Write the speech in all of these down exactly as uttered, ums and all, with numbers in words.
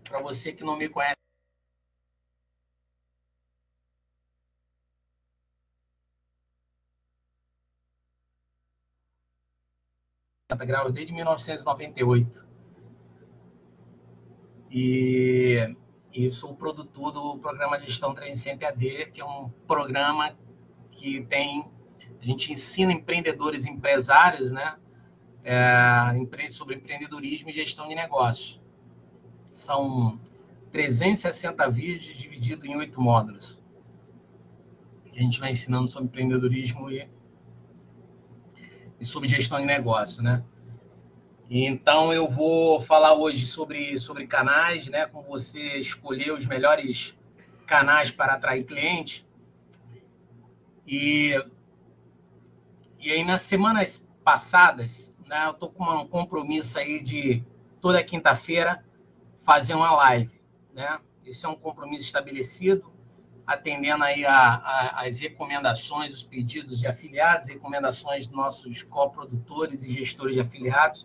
para você que não me conhece. Graus desde mil novecentos e noventa e oito. E, e eu sou o produtor do programa Gestão trezentos e sessenta E A D, que é um programa que tem... A gente ensina empreendedores e empresários, né, é, sobre empreendedorismo e gestão de negócios. São trezentos e sessenta vídeos divididos em oito módulos. Que a gente vai ensinando sobre empreendedorismo e, e sobre gestão de negócio, né? Então, eu vou falar hoje sobre, sobre canais, né? Como você escolher os melhores canais para atrair clientes. E, e aí, nas semanas passadas, né, eu estou com um compromisso aí de toda quinta-feira fazer uma live, né? Esse é um compromisso estabelecido, atendendo aí a, a, as recomendações, os pedidos de afiliados, recomendações dos nossos coprodutores e gestores de afiliados.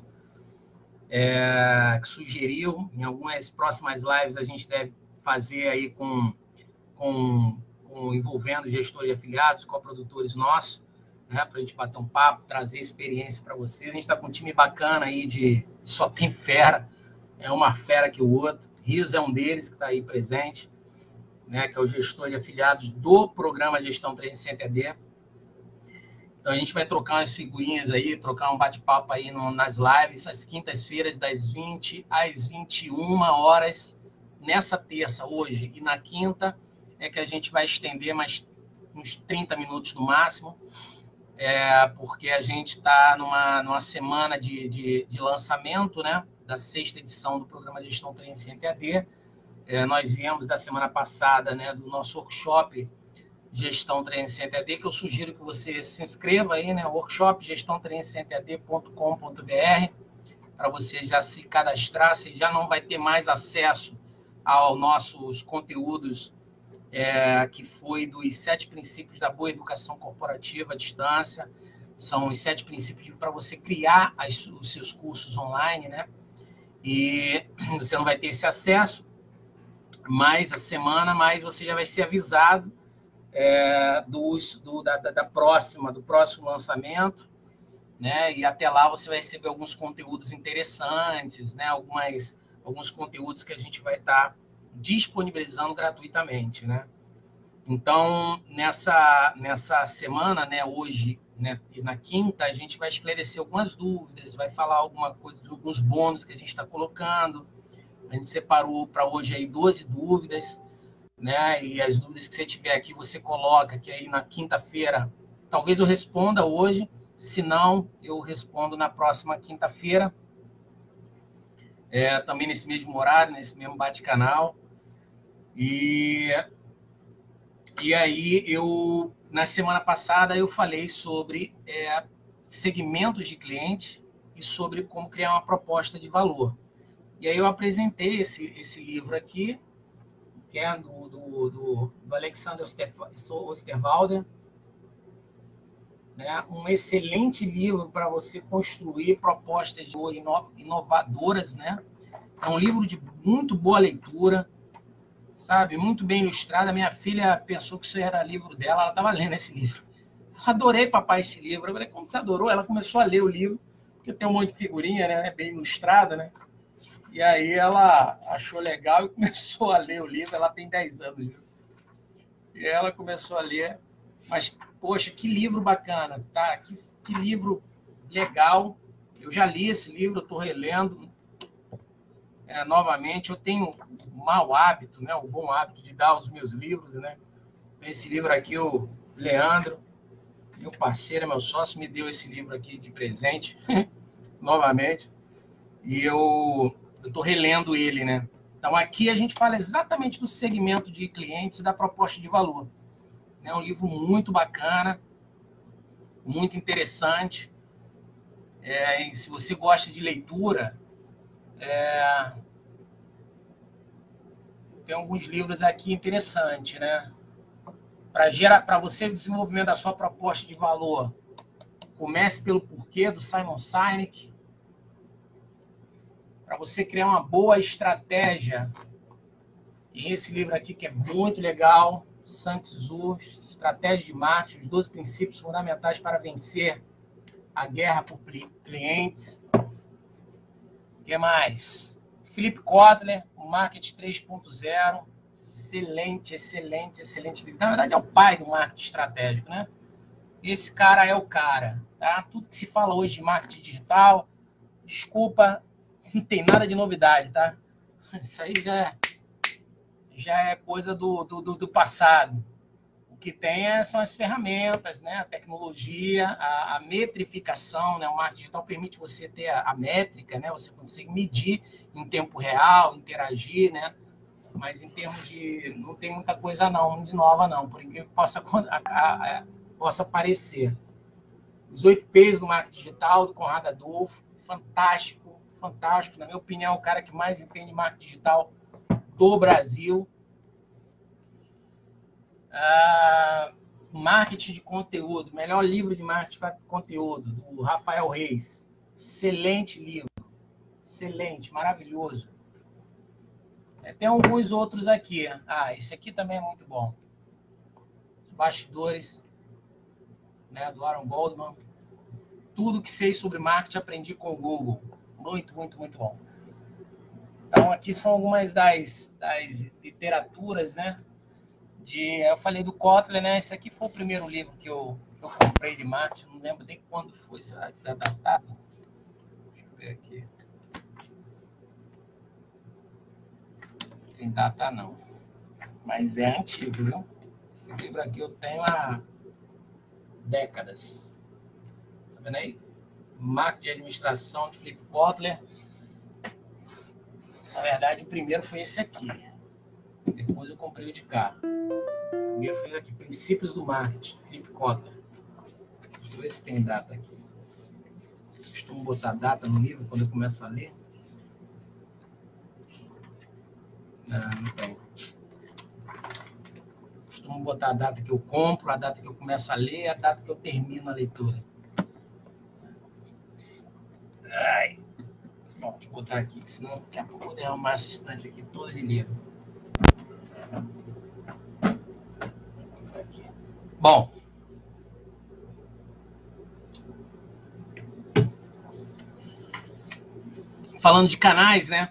É, que sugeriu, em algumas próximas lives a gente deve fazer aí com, com, com envolvendo gestores de afiliados, coprodutores nossos, né, para a gente bater um papo, trazer experiência para vocês. A gente está com um time bacana aí de só tem fera, é uma fera que o outro. Riso é um deles que está aí presente, né, que é o gestor de afiliados do programa Gestão trezentos e sessenta E A D. Então, a gente vai trocar umas figurinhas aí, trocar um bate-papo aí no, nas lives, às quintas-feiras, das vinte às vinte e uma horas. Nessa terça, hoje, e na quinta, é que a gente vai estender mais uns trinta minutos no máximo, é, porque a gente está numa, numa semana de, de, de lançamento, né, da sexta edição do programa Gestão trezentos e sessenta E A D. É, nós viemos da semana passada, né, do nosso workshop Gestão trezentos e sessenta E A D, que eu sugiro que você se inscreva aí, né? Workshop gestão trezentos e sessenta E A D ponto com ponto br, para você já se cadastrar. Você já não vai ter mais acesso aos nossos conteúdos, é, que foi dos sete princípios da boa educação corporativa à distância. São os sete princípios para você criar as, os seus cursos online, né? E você não vai ter esse acesso mais a semana, mas você já vai ser avisado É, dos, do, da, da próxima, do próximo lançamento, né? E até lá você vai receber alguns conteúdos interessantes, né? Algumas, alguns conteúdos que a gente vai estar tá disponibilizando gratuitamente, né? Então, nessa, nessa semana, né, hoje, né, e na quinta, a gente vai esclarecer algumas dúvidas, vai falar alguma coisa de alguns bônus que a gente está colocando. A gente separou para hoje aí doze dúvidas, né? E as dúvidas que você tiver aqui, você coloca, que aí na quinta-feira, talvez eu responda hoje, se não, eu respondo na próxima quinta-feira, é, também nesse mesmo horário, nesse mesmo bate-canal. E, e aí, eu, na semana passada, eu falei sobre é, segmentos de cliente e sobre como criar uma proposta de valor. E aí eu apresentei esse, esse livro aqui, que é do, do, do, do Alexander Osterwalder, né? Um excelente livro para você construir propostas inovadoras, né? É um livro de muito boa leitura, sabe? Muito bem ilustrado. A minha filha pensou que isso era livro dela, ela estava lendo esse livro. Adorei, papai, esse livro. Eu falei, como você adorou? Ela começou a ler o livro, porque tem um monte de figurinha, né? Bem ilustrada, né? E aí ela achou legal e começou a ler o livro. Ela tem dez anos. E ela começou a ler. Mas, poxa, que livro bacana, tá? Que, que livro legal. Eu já li esse livro, estou relendo é, novamente. Eu tenho o mau hábito, né? O bom hábito de dar os meus livros, né? Esse livro aqui, o Leandro, meu parceiro, meu sócio, me deu esse livro aqui de presente, novamente. E eu... Eu estou relendo ele, né? Então, aqui a gente fala exatamente do segmento de clientes e da proposta de valor. É um livro muito bacana, muito interessante. É, e se você gosta de leitura, é, tem alguns livros aqui interessantes, né? Para gerar, para você, o desenvolvimento da sua proposta de valor, comece pelo porquê, do Simon Sinek. Para você criar uma boa estratégia E esse livro aqui que é muito legal, Sun Tzu, Estratégia de Marketing, os doze princípios fundamentais para vencer a guerra por clientes. O que mais? Philip Kotler, o Marketing três ponto zero. Excelente, excelente, excelente livro. Na verdade, é o pai do marketing estratégico, né? Esse cara é o cara, tá? Tudo que se fala hoje de marketing digital, desculpa, não tem nada de novidade, tá? Isso aí já é, já é coisa do, do, do passado. O que tem é, são as ferramentas, né? A tecnologia, a, a metrificação, né? O marketing digital permite você ter a, a métrica, né? Você consegue medir em tempo real, interagir, né? Mas em termos de... não tem muita coisa não, de nova não, por incrível que possa, a, a, a, possa parecer. Os oito P's do marketing digital, do Conrado Adolfo, fantástico, fantástico. Na minha opinião, é o cara que mais entende marketing digital do Brasil. Ah, marketing de conteúdo, melhor livro de marketing de conteúdo, do Rafael Reis. Excelente livro, excelente, maravilhoso. Tem alguns outros aqui. Ah, esse aqui também é muito bom. Os bastidores, né, do Aaron Goldman. Tudo que sei sobre marketing aprendi com o Google. Muito, muito, muito bom. Então, aqui são algumas das, das literaturas, né? De, eu falei do Kotler, né? Esse aqui foi o primeiro livro que eu, que eu comprei de marketing. Não lembro nem quando foi. Será que está datado? Deixa eu ver aqui. Tem data não. Mas é antigo, viu? Esse livro aqui eu tenho há décadas. Tá vendo aí? Marketing de Administração de Philip Kotler. Na verdade, o primeiro foi esse aqui. Depois eu comprei o de cá. O primeiro foi esse aqui. Princípios do Marketing, Philip Kotler. Deixa eu ver se tem data aqui. Costumo botar data no livro quando eu começo a ler. Não, não tem. Costumo botar a data que eu compro, a data que eu começo a ler, a data que eu termino a leitura. Ai. Bom, deixa eu botar aqui, senão daqui a pouco eu vou derramar essa estante aqui toda de livro. Aqui. Bom. Falando de canais, né?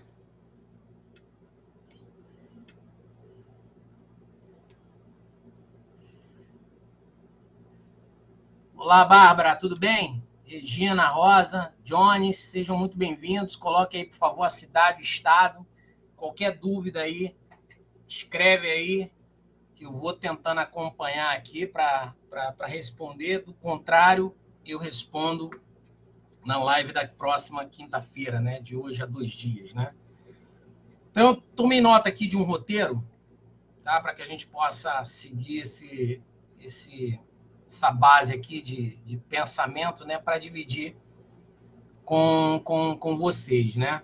Olá, Bárbara, tudo bem? Regina, Rosa, Jones, sejam muito bem-vindos. Coloque aí, por favor, a cidade, o estado. Qualquer dúvida aí, escreve aí, que eu vou tentando acompanhar aqui para responder. Do contrário, eu respondo na live da próxima quinta-feira, né? De hoje a dois dias, né? Então, eu tomei nota aqui de um roteiro, tá? Para que a gente possa seguir esse... esse essa base aqui de, de pensamento, né, para dividir com, com, com vocês, né?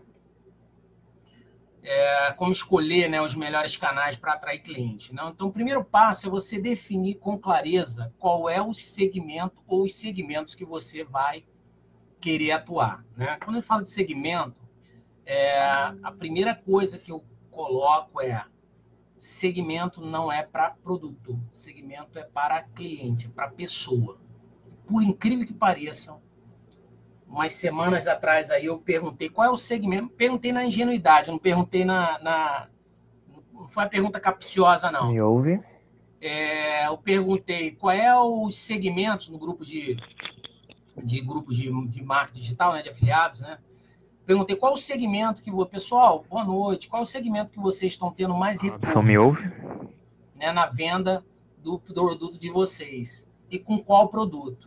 É, como escolher, né, os melhores canais para atrair cliente. Não? Então, o primeiro passo é você definir com clareza qual é o segmento ou os segmentos que você vai querer atuar. Né? Quando eu falo de segmento, é, a primeira coisa que eu coloco é segmento não é para produto, segmento é para cliente, para pessoa. Por incrível que pareça, umas semanas atrás aí eu perguntei qual é o segmento, perguntei na ingenuidade, não perguntei na, na não foi uma pergunta capciosa não. Me ouve? É, eu perguntei qual é os segmentos no grupo de de grupos de, de marketing digital, né, de afiliados, né? Perguntei qual é o segmento que... Pessoal, boa noite. Qual é o segmento que vocês estão tendo mais retorno? Me ouve? Né, na venda do, do produto de vocês. E com qual produto?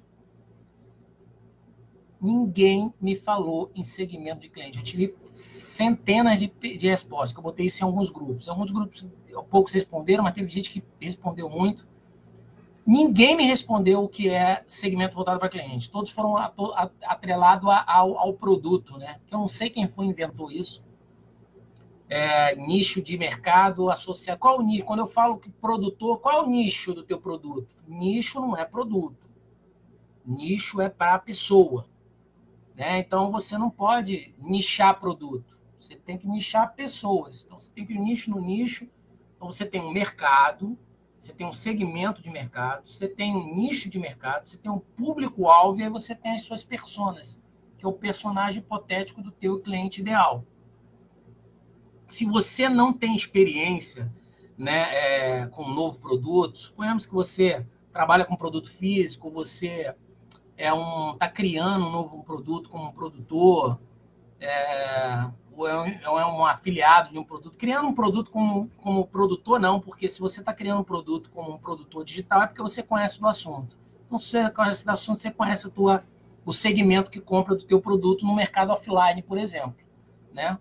Ninguém me falou em segmento de cliente. Eu tive centenas de, de respostas, que eu botei isso em alguns grupos. Alguns grupos, poucos responderam, mas teve gente que respondeu muito. Ninguém me respondeu o que é segmento voltado para cliente. Todos foram atrelados ao, ao produto, né? Eu não sei quem foi inventou isso. É, nicho de mercado associado. Qual o nicho? Quando eu falo que produtor, qual é o nicho do teu produto? Nicho não é produto. Nicho é para a pessoa. Né? Então, você não pode nichar produto. Você tem que nichar pessoas. Então, você tem que ir nicho no nicho Então, você tem um mercado, você tem um segmento de mercado, você tem um nicho de mercado, você tem um público-alvo e aí você tem as suas personas, que é o personagem hipotético do teu cliente ideal. Se você não tem experiência, né, é, com um novo produto, suponhamos que você trabalha com produto físico, você é um, está criando um novo produto como um produtor, é, ou é um, é um afiliado de um produto, criando um produto como, como produtor, não, porque se você está criando um produto como um produtor digital, é porque você conhece do assunto. Então, se você conhece do assunto, você conhece a tua, o segmento que compra do teu produto no mercado offline, por exemplo, né?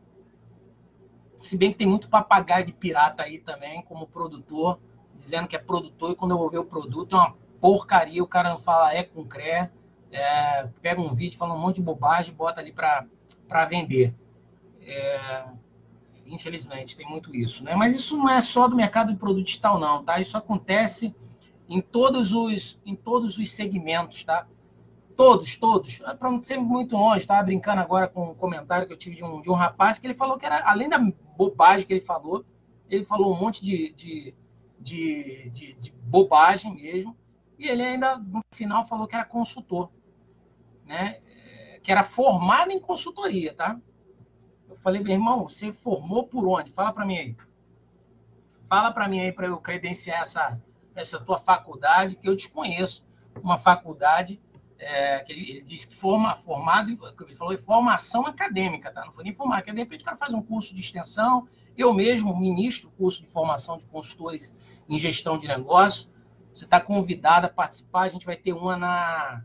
Se bem que tem muito papagaio de pirata aí também, como produtor, dizendo que é produtor, e quando eu vou ver o produto, é uma porcaria, o cara não fala é com cré, é, pega um vídeo, fala um monte de bobagem, bota ali para vender. É, infelizmente, tem muito isso, né? Mas isso não é só do mercado de produto digital, não, tá? Isso acontece em todos os, em todos os segmentos, tá? Todos, todos. Para não ser muito longe, estava brincando agora com um comentário que eu tive de um, de um rapaz que ele falou que era, além da bobagem que ele falou, ele falou um monte de, de, de, de, de bobagem mesmo, e ele ainda, no final, falou que era consultor, né? Que era formado em consultoria, tá? Eu falei, meu irmão, você formou por onde? Fala para mim aí. Fala para mim aí para eu credenciar essa, essa tua faculdade, que eu desconheço uma faculdade. É, que ele, ele disse que forma, formado, ele falou em formação acadêmica, tá? Não foi nem formar, que de repente o cara faz um curso de extensão, eu mesmo ministro curso de formação de consultores em gestão de negócio. Você está convidado a participar, a gente vai ter uma na...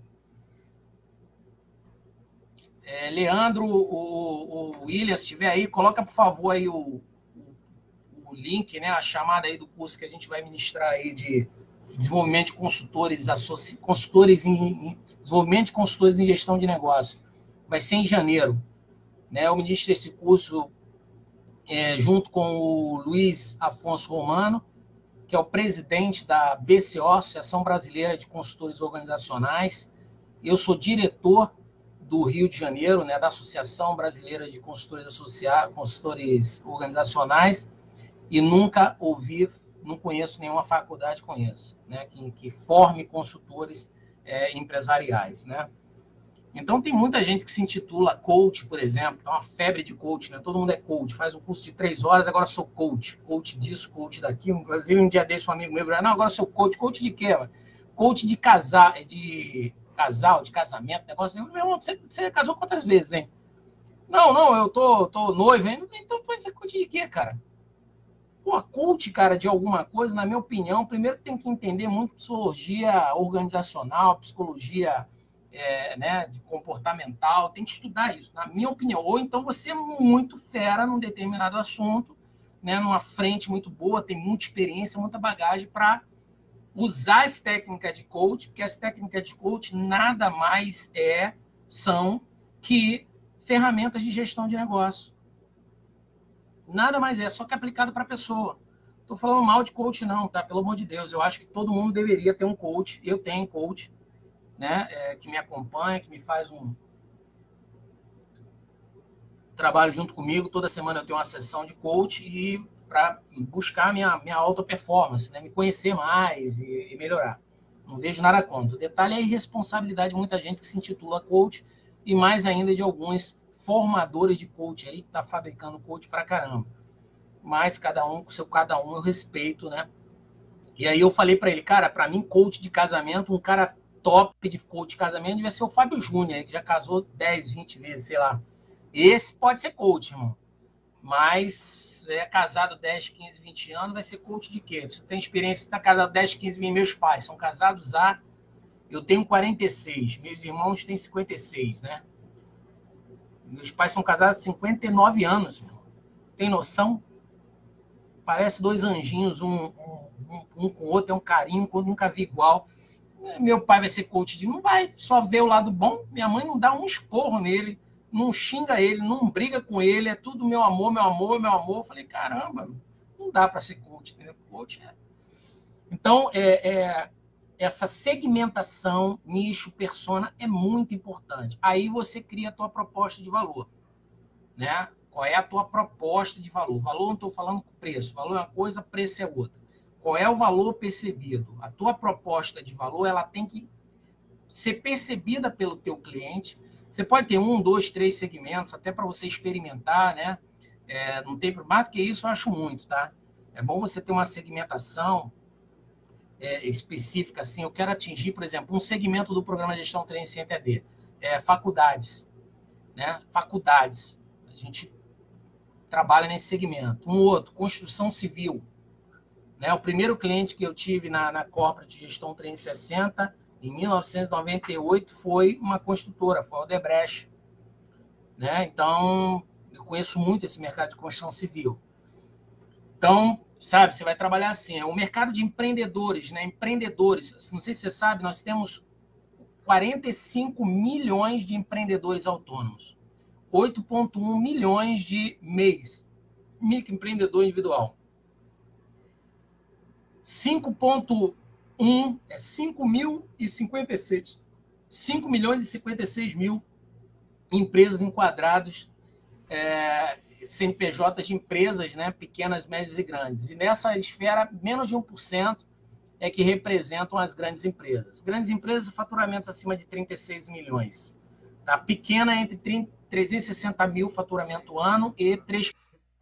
É, Leandro, o, o William, se estiver aí, coloca, por favor, aí o, o, o link, né, a chamada aí do curso que a gente vai ministrar aí de desenvolvimento de consultores, associ... consultores em, em desenvolvimento de consultores em gestão de negócio. Vai ser em janeiro, né? Eu ministro esse curso é, junto com o Luiz Afonso Romano, que é o presidente da B C O, Associação Brasileira de Consultores Organizacionais. Eu sou diretor do Rio de Janeiro, né, da Associação Brasileira de Consultores Associados, Consultores Organizacionais, e nunca ouvi, não conheço nenhuma faculdade, conheço, né, que, que forme consultores é, empresariais, né? Então, tem muita gente que se intitula coach, por exemplo, tem uma febre de coach, né? Todo mundo é coach, faz um curso de três horas, agora sou coach, coach disso, coach daquilo. Inclusive, um dia desse, um amigo meu, não, agora sou coach, coach de quê, mano? Coach de casar, de casal, de casamento, negócio. Meu irmão, você, você casou quantas vezes, hein? Não, não, eu tô, tô noivo, hein? Então, foi ser coach de quê, cara? Pô, coach, cara, de alguma coisa, na minha opinião, primeiro tem que entender muito psicologia organizacional, psicologia é, né, de comportamental, tem que estudar isso, na minha opinião. Ou então você é muito fera num determinado assunto, né, numa frente muito boa, tem muita experiência, muita bagagem para usar as técnicas de coach, porque as técnicas de coach nada mais é, são que ferramentas de gestão de negócio. Nada mais é, só que aplicado para a pessoa. Estou falando mal de coach não, tá? Pelo amor de Deus, eu acho que todo mundo deveria ter um coach. Eu tenho coach, né? É, que me acompanha, que me faz um trabalho junto comigo. Toda semana eu tenho uma sessão de coach e para buscar minha, minha alta performance, né? Me conhecer mais e, e melhorar. Não vejo nada contra. O detalhe é a irresponsabilidade de muita gente que se intitula coach e mais ainda de alguns formadores de coach aí que tá fabricando coach pra caramba. Mas cada um com seu cada um eu respeito, né? E aí eu falei para ele, cara, para mim coach de casamento, um cara top de coach de casamento devia ser o Fábio Júnior, que já casou dez, vinte vezes, sei lá. Esse pode ser coach, irmão. Mas é casado dez, quinze, vinte anos, vai ser coach de quê? Você tem experiência, você tá casado dez, quinze, vinte, meus pais são casados há... Eu tenho quarenta e seis, meus irmãos têm cinquenta e seis, né? Meus pais são casados há cinquenta e nove anos, meu. Tem noção? Parece dois anjinhos, um, um, um, um com o outro, é um carinho, que eu nunca vi igual. Meu pai vai ser coach de... Não vai, só vê o lado bom. Minha mãe não dá um esporro nele, não xinga ele, não briga com ele, é tudo meu amor, meu amor, meu amor. Eu falei, caramba, não dá para ser coach, entendeu? Coach é... Então, é... é... essa segmentação, nicho, persona, é muito importante. Aí você cria a tua proposta de valor, né? Qual é a tua proposta de valor? Valor não estou falando com preço. Valor é uma coisa, preço é outra. Qual é o valor percebido? A tua proposta de valor, ela tem que ser percebida pelo teu cliente. Você pode ter um, dois, três segmentos, até para você experimentar, né? É, não tem mais do que isso, eu acho muito, tá? É bom você ter uma segmentação é, específica, assim. Eu quero atingir, por exemplo, um segmento do programa de gestão treino sem T D, é, faculdades, né? Faculdades. A gente trabalha nesse segmento. Um outro, construção civil. Né? O primeiro cliente que eu tive na, na Corporate de Gestão trezentos e sessenta, em mil novecentos e noventa e oito, foi uma construtora, foi a Odebrecht. Né? Então, eu conheço muito esse mercado de construção civil. Então, sabe, você vai trabalhar assim. É o mercado de empreendedores, né? Empreendedores. Não sei se você sabe, nós temos quarenta e cinco milhões de empreendedores autônomos. oito vírgula um milhões de M E Is, microempreendedor individual. cinco vírgula um é cinco mil e cinquenta e seis. cinco milhões e cinquenta e seis mil empresas enquadradas, é, C N P Js de empresas, né, pequenas, médias e grandes. E nessa esfera, menos de um por cento é que representam as grandes empresas. Grandes empresas, faturamento acima de trinta e seis milhões. Tá? Pequena, entre trezentos e sessenta mil faturamento ano e três.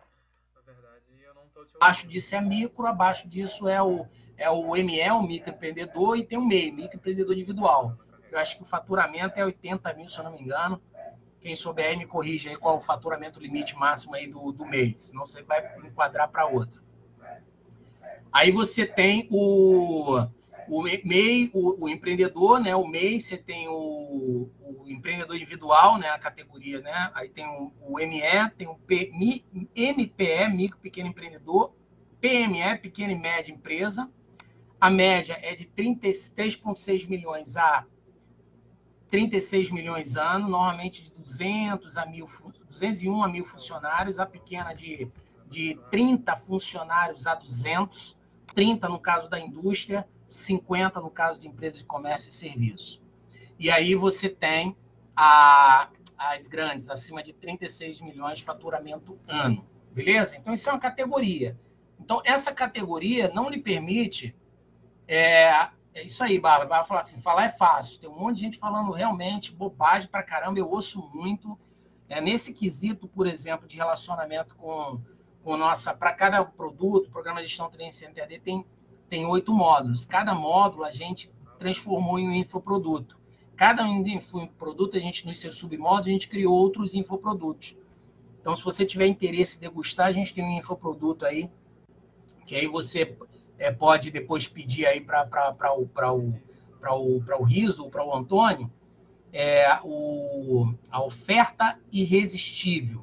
Abaixo disso é micro, abaixo disso é o, é o M E, o microempreendedor, e tem o M E I, microempreendedor individual. Eu acho que o faturamento é oitenta mil, se eu não me engano. Quem souber aí me corrige aí qual é o faturamento limite máximo aí do, do M E I, senão você vai enquadrar para outro. Aí você tem o, o M E I, o, o empreendedor, né? O M E I, você tem o, o empreendedor individual, né? A categoria, né? Aí tem o, o M E, tem o P, M P E, micro pequeno empreendedor, P M E, pequena e média empresa. A média é de trinta e três vírgula seis milhões a trinta e seis milhões ano, normalmente de duzentos a mil, duzentos e um a mil funcionários, a pequena de, de trinta funcionários a duzentos, trinta no caso da indústria, cinquenta no caso de empresas de comércio e serviço. E aí você tem a, as grandes, acima de trinta e seis milhões de faturamento ano, beleza? Então, isso é uma categoria. Então, essa categoria não lhe permite... É, é isso aí, Bárbara. Bárbara fala assim, falar é fácil. Tem um monte de gente falando realmente bobagem pra caramba, eu ouço muito. É, nesse quesito, por exemplo, de relacionamento com, com nossa... Para cada produto, o programa de gestão trezentos e sessenta A D tem, tem oito módulos. Cada módulo a gente transformou em um infoproduto. Cada infoproduto, a gente, nos seus submódulos, a gente criou outros infoprodutos. Então, se você tiver interesse em degustar, a gente tem um infoproduto aí, que aí você... É, pode depois pedir aí para o, o, o, o Riso ou para o Antônio, é, o, a oferta irresistível,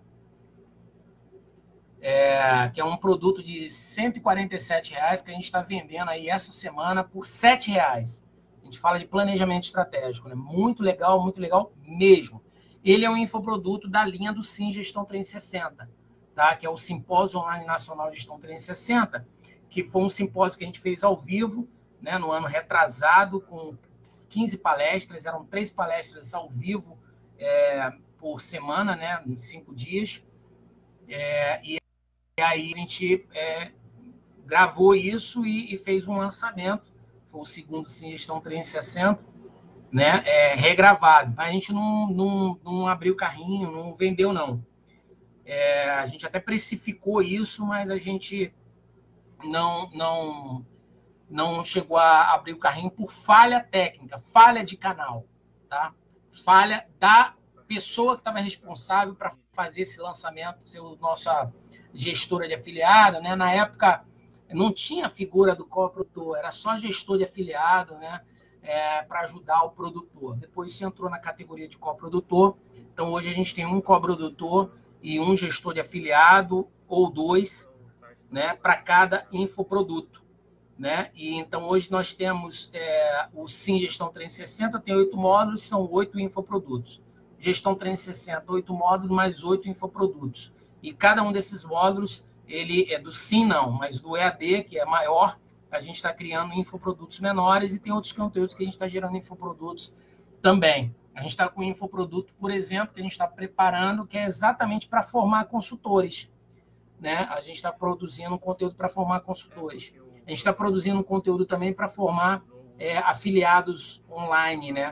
é, que é um produto de cento e quarenta e sete reais que a gente está vendendo aí essa semana por sete reais. A gente fala de planejamento estratégico, né? Muito legal, muito legal mesmo. Ele é um infoproduto da linha do Sim Gestão trezentos e sessenta, tá? Que é o Simpósio Online Nacional de Gestão trezentos e sessenta, que foi um simpósio que a gente fez ao vivo, né, no ano retrasado, com quinze palestras, eram três palestras ao vivo é, por semana, né, em cinco dias. É, e aí a gente é, gravou isso e, e fez um lançamento, foi o segundo Sim Gestão trezentos e sessenta, né, é, regravado. Mas a gente não, não, não abriu carrinho, não vendeu, não. É, a gente até precificou isso, mas a gente... Não, não, não chegou a abrir o carrinho por falha técnica, falha de canal, tá? Falha da pessoa que estava responsável para fazer esse lançamento, ser nossa gestora de afiliado, né? Na época não tinha figura do coprodutor, era só gestor de afiliado, né? É, para ajudar o produtor. Depois se entrou na categoria de coprodutor. Então hoje a gente tem um coprodutor e um gestor de afiliado ou dois, né, para cada infoproduto, né? E então hoje nós temos é, o Sim Gestão trezentos e sessenta, tem oito módulos, são oito infoprodutos. Gestão trezentos e sessenta, oito módulos, mais oito infoprodutos. E cada um desses módulos, ele é do Sim não, mas do E A D, que é maior, a gente está criando infoprodutos menores e tem outros conteúdos que a gente está gerando infoprodutos também. A gente está com o infoproduto, por exemplo, que a gente está preparando, que é exatamente para formar consultores. Né? A gente está produzindo um conteúdo para formar consultores. A gente está produzindo um conteúdo também para formar é, afiliados online, né?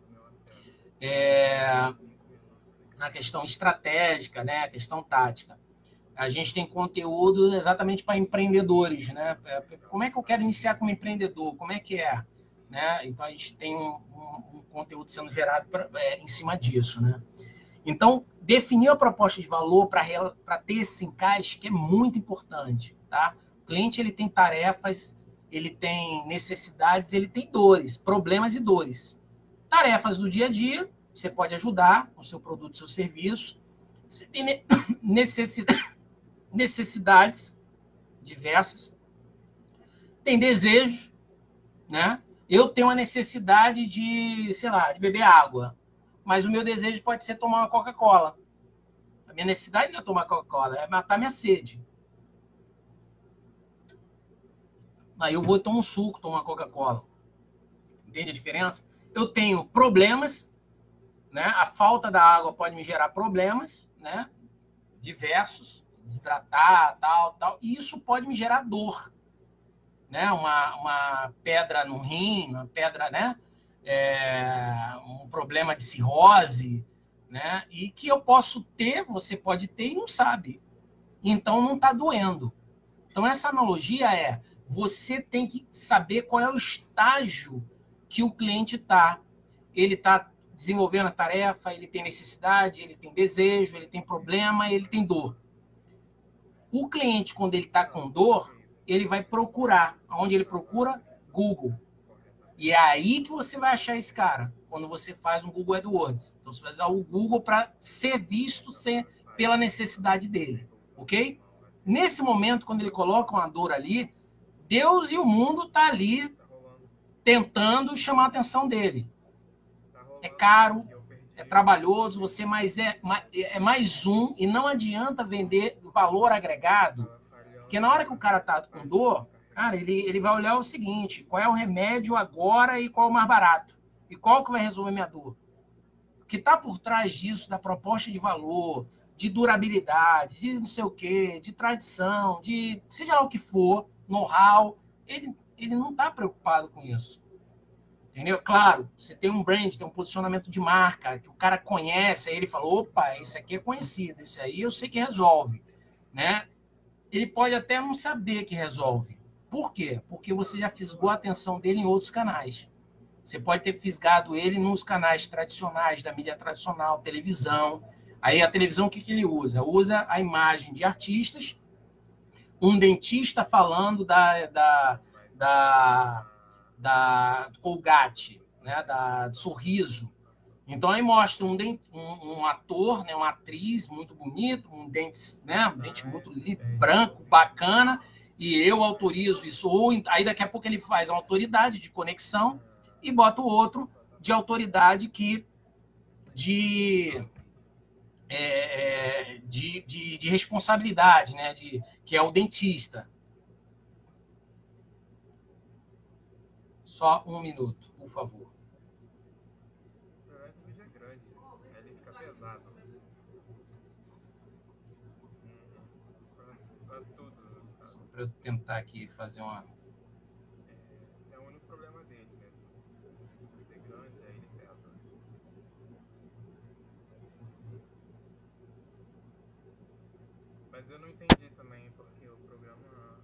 É, na questão estratégica, né? A questão tática. A gente tem conteúdo exatamente para empreendedores, né? Como é que eu quero iniciar como empreendedor? Como é que é? Né? Então, a gente tem um, um, um conteúdo sendo gerado pra, é, em cima disso, né? Então, definir a proposta de valor para ter esse encaixe que é muito importante, tá? O cliente ele tem tarefas, ele tem necessidades, ele tem dores, problemas e dores. Tarefas do dia a dia, você pode ajudar com o seu produto, seu serviço. Você tem necessidades diversas. Tem desejos, né? Eu tenho a necessidade de, sei lá, de beber água. Mas o meu desejo pode ser tomar uma Coca-Cola. A minha necessidade não é tomar Coca-Cola, é matar minha sede. Aí eu vou tomar um suco, tomar uma Coca-Cola. Entende a diferença? Eu tenho problemas, né? A falta da água pode me gerar problemas, né? Diversos, desidratar, tal, tal. E isso pode me gerar dor, né? Uma, uma pedra no rim, uma pedra, né? É, um problema de cirrose, né? E que eu posso ter, você pode ter e não sabe. Então não está doendo. Então essa analogia é, você tem que saber qual é o estágio que o cliente está. Ele está desenvolvendo a tarefa, ele tem necessidade, ele tem desejo, ele tem problema, ele tem dor. O cliente, quando ele está com dor, ele vai procurar. Onde ele procura? Google. E é aí que você vai achar esse cara, quando você faz um Google AdWords. Então, você vai usar o Google para ser visto ser pela necessidade dele, ok? Nesse momento, quando ele coloca uma dor ali, Deus e o mundo tá ali tentando chamar a atenção dele. É caro, é trabalhoso, você mais é, é mais um, e não adianta vender valor agregado, porque na hora que o cara tá com dor, cara, ele, ele vai olhar o seguinte, qual é o remédio agora e qual é o mais barato? E qual que vai resolver minha dor? O que está por trás disso, da proposta de valor, de durabilidade, de não sei o quê, de tradição, de seja lá o que for, know-how, ele, ele não está preocupado com isso. Entendeu? Claro, você tem um brand, tem um posicionamento de marca, que o cara conhece, aí ele fala, opa, esse aqui é conhecido, esse aí eu sei que resolve, né? Ele pode até não saber que resolve. Por quê? Porque você já fisgou a atenção dele em outros canais. Você pode ter fisgado ele nos canais tradicionais, da mídia tradicional, televisão. Aí a televisão, o que, que ele usa? Usa a imagem de artistas, um dentista falando da, da, da, da Colgate, né? da, do sorriso. Então, aí mostra um, dente, um, um ator, né, uma atriz muito bonito, um dente, né, um dente muito branco, bacana, e eu autorizo isso. Ou aí daqui a pouco ele faz uma autoridade de conexão e bota o outro de autoridade que de, é, de, de, de responsabilidade, né, de, que é o dentista. Só um minuto, por favor. Para eu tentar aqui fazer uma... É, é o único problema dele, né? Ser grande, aí ele pesa. Mas eu não entendi também, porque o programa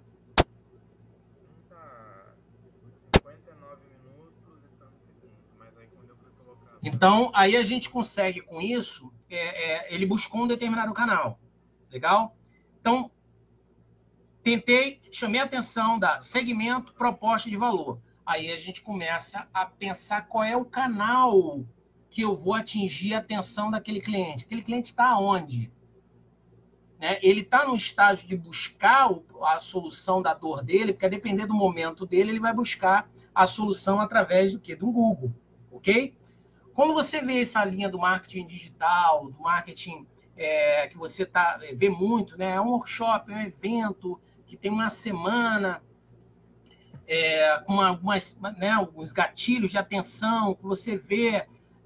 não tá cinquenta e nove minutos e tantos segundos, mas aí quando eu fui colocar... Então, aí a gente consegue com isso, é, é, ele buscou um determinado canal, legal? Então, tentei, chamei a atenção da segmento, proposta de valor. Aí a gente começa a pensar qual é o canal que eu vou atingir a atenção daquele cliente. Aquele cliente está onde? Né? Ele está no estágio de buscar a solução da dor dele, porque a depender do momento dele, ele vai buscar a solução através do quê? Do Google, ok? Quando você vê essa linha do marketing digital, do marketing é, que você tá, vê muito, né? É um workshop, é um evento que tem uma semana é, com algumas, né, alguns gatilhos de atenção, que você vê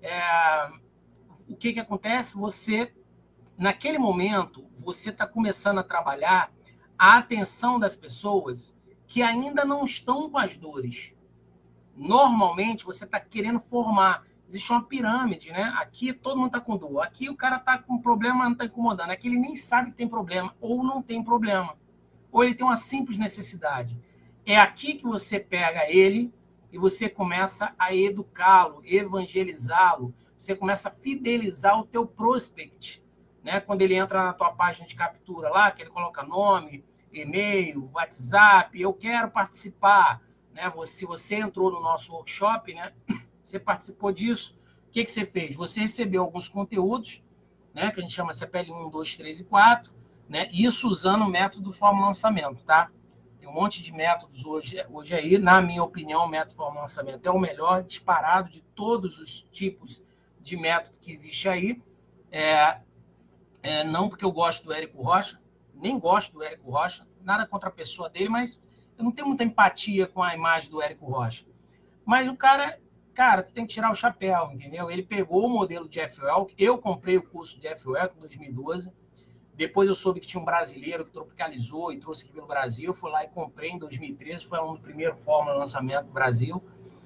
é, o que, que acontece? Você, naquele momento, você está começando a trabalhar a atenção das pessoas que ainda não estão com as dores. Normalmente, você está querendo formar. Existe uma pirâmide, né? Aqui todo mundo está com dor. Aqui o cara está com problema, não está incomodando. Aqui ele nem sabe que tem problema ou não tem problema. Ou ele tem uma simples necessidade. É aqui que você pega ele e você começa a educá-lo, evangelizá-lo. Você começa a fidelizar o teu prospect, né? Quando ele entra na tua página de captura lá, que ele coloca nome, e-mail, WhatsApp, eu quero participar, né? Se você entrou no nosso workshop, né? Você participou disso, o que, que você fez? Você recebeu alguns conteúdos, né? Que a gente chama C P L um, dois, três e quatro, né? Isso usando o método Fórmula Lançamento, tá? Tem um monte de métodos hoje, hoje aí, na minha opinião, o método Fórmula Lançamento é o melhor disparado de todos os tipos de método que existe aí. É, é, não porque eu gosto do Érico Rocha, nem gosto do Érico Rocha, nada contra a pessoa dele, mas eu não tenho muita empatia com a imagem do Érico Rocha. Mas o cara, cara, tem que tirar o chapéu, entendeu? Ele pegou o modelo de F O L, eu comprei o curso de F O L em dois mil e doze, depois eu soube que tinha um brasileiro que tropicalizou e trouxe aqui pelo Brasil, fui lá e comprei em dois mil e treze, foi um dos primeiros Fórmula Lançamento do Brasil.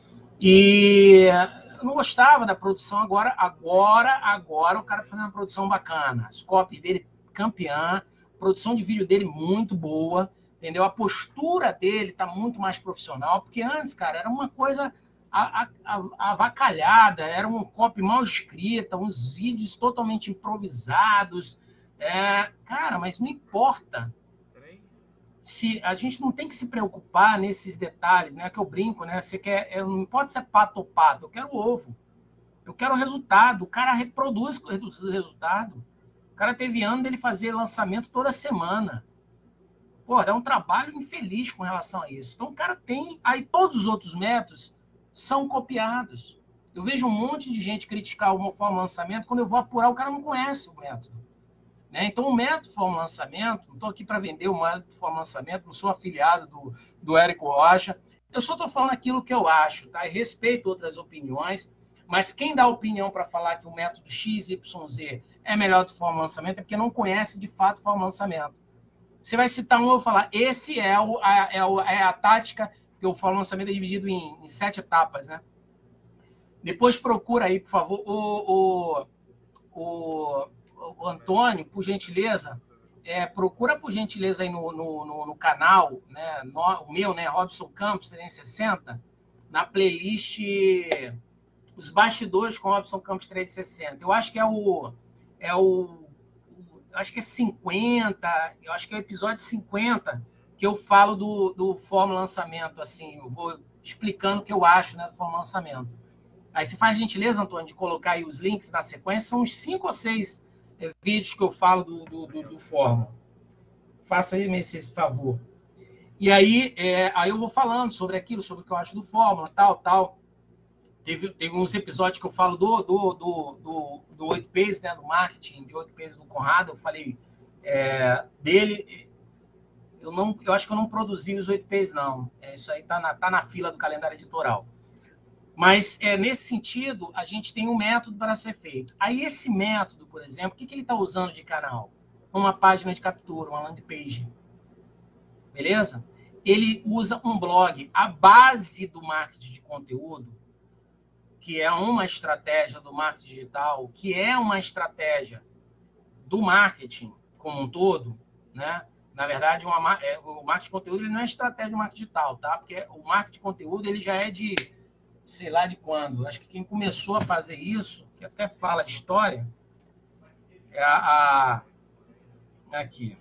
E eu não gostava da produção, agora, agora, agora o cara tá fazendo uma produção bacana. As cópias dele, campeã, a produção de vídeo dele muito boa, entendeu? A postura dele tá muito mais profissional, porque antes, cara, era uma coisa avacalhada, era um copy mal escrita, uns vídeos totalmente improvisados. É, cara, mas não importa. Se a gente não tem que se preocupar nesses detalhes, né? Que eu brinco, né? Você quer, eu, não pode ser pato ou pato, eu quero ovo. Eu quero resultado. O cara reproduz o resultado. O cara teve ano dele fazer lançamento toda semana. Pô, é um trabalho infeliz com relação a isso. Então o cara tem. Aí todos os outros métodos são copiados. Eu vejo um monte de gente criticar uma forma de lançamento, quando eu vou apurar, o cara não conhece o método. Né? Então, o método Fórmula Lançamento, não estou aqui para vender o método Fórmula Lançamento, não sou afiliado do, do Érico Rocha, eu só estou falando aquilo que eu acho, tá? E respeito outras opiniões, mas quem dá opinião para falar que o método X Y Z é melhor do Fórmula Lançamento é porque não conhece de fato o Fórmula Lançamento. Você vai citar um, eu vou falar, esse é, o, a, é, o, é a tática, porque o Fórmula Lançamento é dividido em, em sete etapas, né? Depois procura aí, por favor, o, o, o, o Antônio, por gentileza, é, procura por gentileza aí no, no, no, no canal, né, no, o meu, né, Robson Campos trezentos e sessenta, na playlist Os Bastidores com Robson Campos trezentos e sessenta. Eu acho que é o, é o, o acho que é cinquenta, eu acho que é o episódio cinquenta, que eu falo do, do Fórmula Lançamento, assim, eu vou explicando o que eu acho, né, do Fórmula Lançamento. Aí você faz gentileza, Antônio, de colocar aí os links na sequência, são uns cinco ou seis é, vídeos que eu falo do, do, do, do Fórmula. Faça aí esse favor. E aí, é, aí eu vou falando sobre aquilo, sobre o que eu acho do Fórmula, tal, tal. Teve, teve uns episódios que eu falo do, do, do, do, do oito Ps, né, do marketing, de oito Ps do Conrado, eu falei é, dele. Eu, não, eu acho que eu não produzi os oito Ps, não. É, isso aí tá na, tá na fila do calendário editorial. Mas, é, nesse sentido, a gente tem um método para ser feito. Aí, esse método, por exemplo, o que, que ele está usando de canal? Uma página de captura, uma landing page. Beleza? Ele usa um blog. A base do marketing de conteúdo, que é uma estratégia do marketing digital, que é uma estratégia do marketing como um todo, né? Na verdade, uma, é, o marketing de conteúdo ele não é estratégia do marketing digital, tá? Porque o marketing de conteúdo ele já é de... sei lá de quando. Acho que quem começou a fazer isso, que até fala a história, é a... a aqui.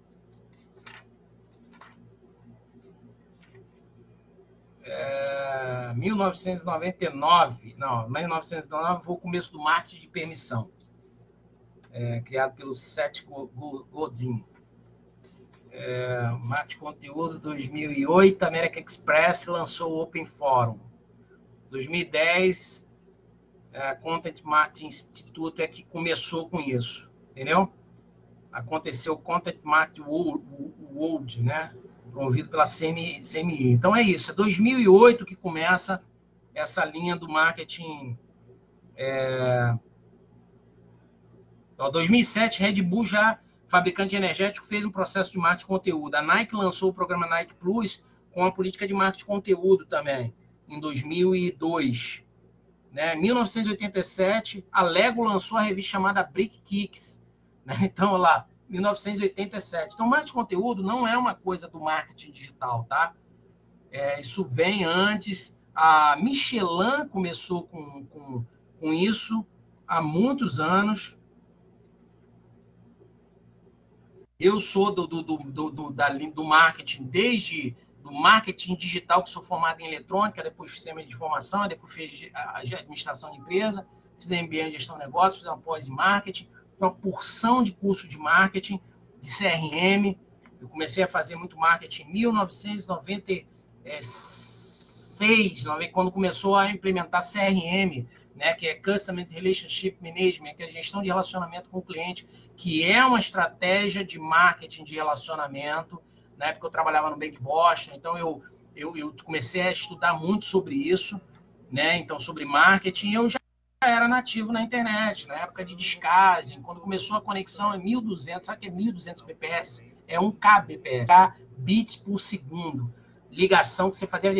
É, mil novecentos e noventa e nove. Não, mil novecentos e noventa e nove foi o começo do marketing de permissão. É, criado pelo Seth Godin. É, marketing de conteúdo dois mil e oito, American Express lançou o Open Forum. dois mil e dez, a Content Marketing Institute é que começou com isso, entendeu? Aconteceu o Content Marketing World, World, né? Promovido pela C M I. Então é isso, é dois mil e oito que começa essa linha do marketing É... Em dois mil e sete, Red Bull, já fabricante energético, fez um processo de marketing de conteúdo. A Nike lançou o programa Nike Plus com a política de marketing de conteúdo também, em dois mil e dois. Né? Em mil novecentos e oitenta e sete, a Lego lançou a revista chamada Brick Kicks. Né? Então, lá, mil novecentos e oitenta e sete. Então, marketing de conteúdo não é uma coisa do marketing digital, tá? É, isso vem antes. A Michelin começou com, com, com isso há muitos anos. Eu sou do, do, do, do, da, do marketing, desde do marketing digital, que sou formado em eletrônica, depois fiz sistema de informação, depois fiz a administração de empresa, fiz M B A em gestão de negócios, fiz uma pós em marketing, uma porção de curso de marketing, de C R M. Eu comecei a fazer muito marketing em mil novecentos e noventa e seis, quando começou a implementar C R M, né, que é Customer Relationship Management, que é a gestão de relacionamento com o cliente, que é uma estratégia de marketing de relacionamento. Na época eu trabalhava no Bank Boston, então eu, eu, eu comecei a estudar muito sobre isso, né, então sobre marketing. Eu já era nativo na internet, na época de descagem, quando começou a conexão em mil e duzentos, sabe o que é mil e duzentos B P S? É um K B P S, K bits por segundo. Ligação que você fazia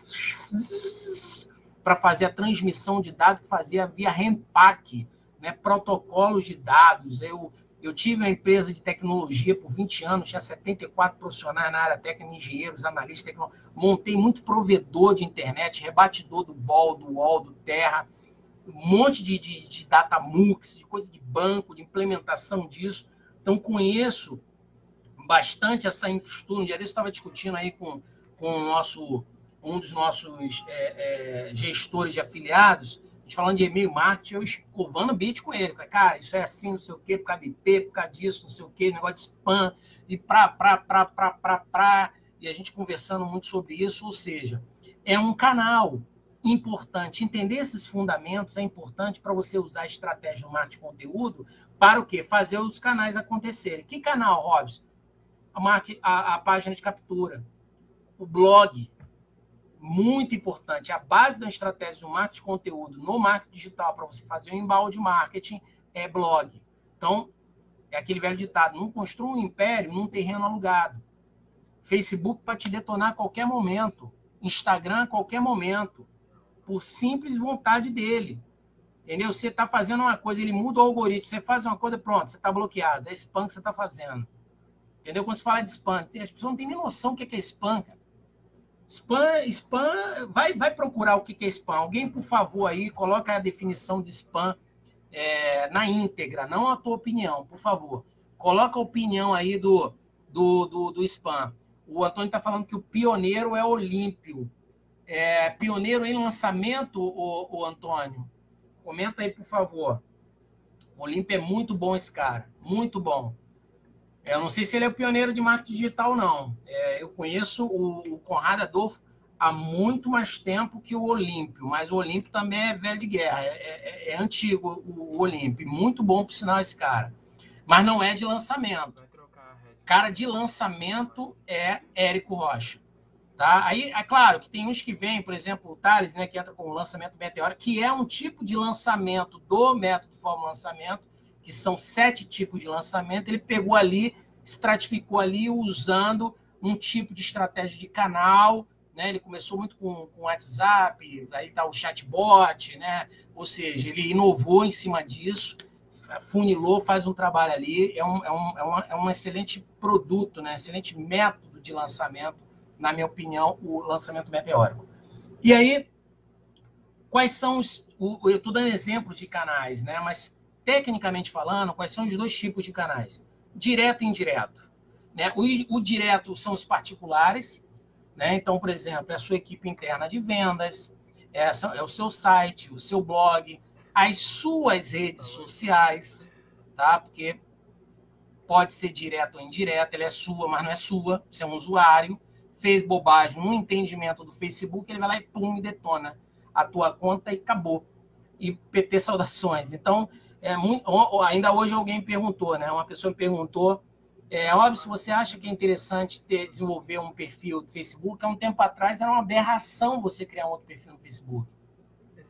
para fazer a transmissão de dados, que fazia via REMPAC, né, protocolos de dados. Eu, eu tive uma empresa de tecnologia por vinte anos, tinha setenta e quatro profissionais na área técnica, engenheiros, analistas, tecnológicos. Montei muito provedor de internet, rebatidor do B O L, do U O L, do Terra, um monte de, de, de datamux, de coisa de banco, de implementação disso. Então, conheço bastante essa infraestrutura. Um dia desse eu estava discutindo aí com, com o nosso, um dos nossos é, é, gestores de afiliados, a gente falando de e-mail marketing, eu escovando bit com ele. Falei, cara, isso é assim, não sei o quê, por causa de I P, por causa disso, não sei o quê, negócio de spam, e pra, pra, pra, pra, pra, pra, e a gente conversando muito sobre isso. Ou seja, é um canal importante. Entender esses fundamentos é importante para você usar a estratégia do marketing de conteúdo para o quê? Fazer os canais acontecerem. Que canal, Robson? A, market, a, a página de captura, o blog, muito importante. A base da estratégia do marketing de conteúdo no marketing digital para você fazer o embalde marketing é blog. Então, é aquele velho ditado, não construa um império num terreno alugado. Facebook para te detonar a qualquer momento. Instagram a qualquer momento. Por simples vontade dele. Entendeu? Você está fazendo uma coisa, ele muda o algoritmo. Você faz uma coisa, pronto, você está bloqueado. É spam que você está fazendo. Entendeu? Quando você fala de spam, as pessoas não têm nem noção do que é spam, cara. Spam, spam, vai, vai procurar o que é spam. Alguém, por favor, aí, coloca a definição de spam é, na íntegra, não a tua opinião, por favor. Coloca a opinião aí do, do, do, do spam. O Antônio está falando que o pioneiro é Olímpio. É, pioneiro em lançamento, o, o Antônio? Comenta aí, por favor. O Olímpio é muito bom esse cara, muito bom. Eu não sei se ele é o pioneiro de marketing digital, não. É, eu conheço o, o Conrado Adolfo há muito mais tempo que o Olímpio, mas o Olímpio também é velho de guerra, é, é, é antigo o, o Olímpio. Muito bom, por sinal, esse cara. Mas não é de lançamento. Cara de lançamento é Érico Rocha. Tá? Aí, é claro que tem uns que vêm, por exemplo, o Thales, né, que entra com o lançamento meteórico, que é um tipo de lançamento do método Fórmula Lançamento, que são sete tipos de lançamento. Ele pegou ali, estratificou ali, usando um tipo de estratégia de canal, né? Ele começou muito com o WhatsApp, aí está o chatbot, né? Ou seja, ele inovou em cima disso, funilou, faz um trabalho ali, é um, é um, é um, é um excelente produto, né? Excelente método de lançamento, na minha opinião, o lançamento meteórico. E aí, quais são os... Eu estou dando exemplos de canais, né? Mas, tecnicamente falando, quais são os dois tipos de canais? Direto e indireto. Né? O, o direto são os particulares, né? Então, por exemplo, é a sua equipe interna de vendas, é, é o seu site, o seu blog, as suas redes sociais, tá? Porque pode ser direto ou indireto, ela é sua, mas não é sua, você é um usuário, fez bobagem no entendimento do Facebook, ele vai lá e pum, e detona a tua conta e acabou. E P T saudações. Então, é muito, ainda hoje alguém perguntou, né? Uma pessoa me perguntou, é óbvio, se você acha que é interessante ter, desenvolver um perfil do Facebook, há um tempo atrás era uma aberração você criar um outro perfil no Facebook.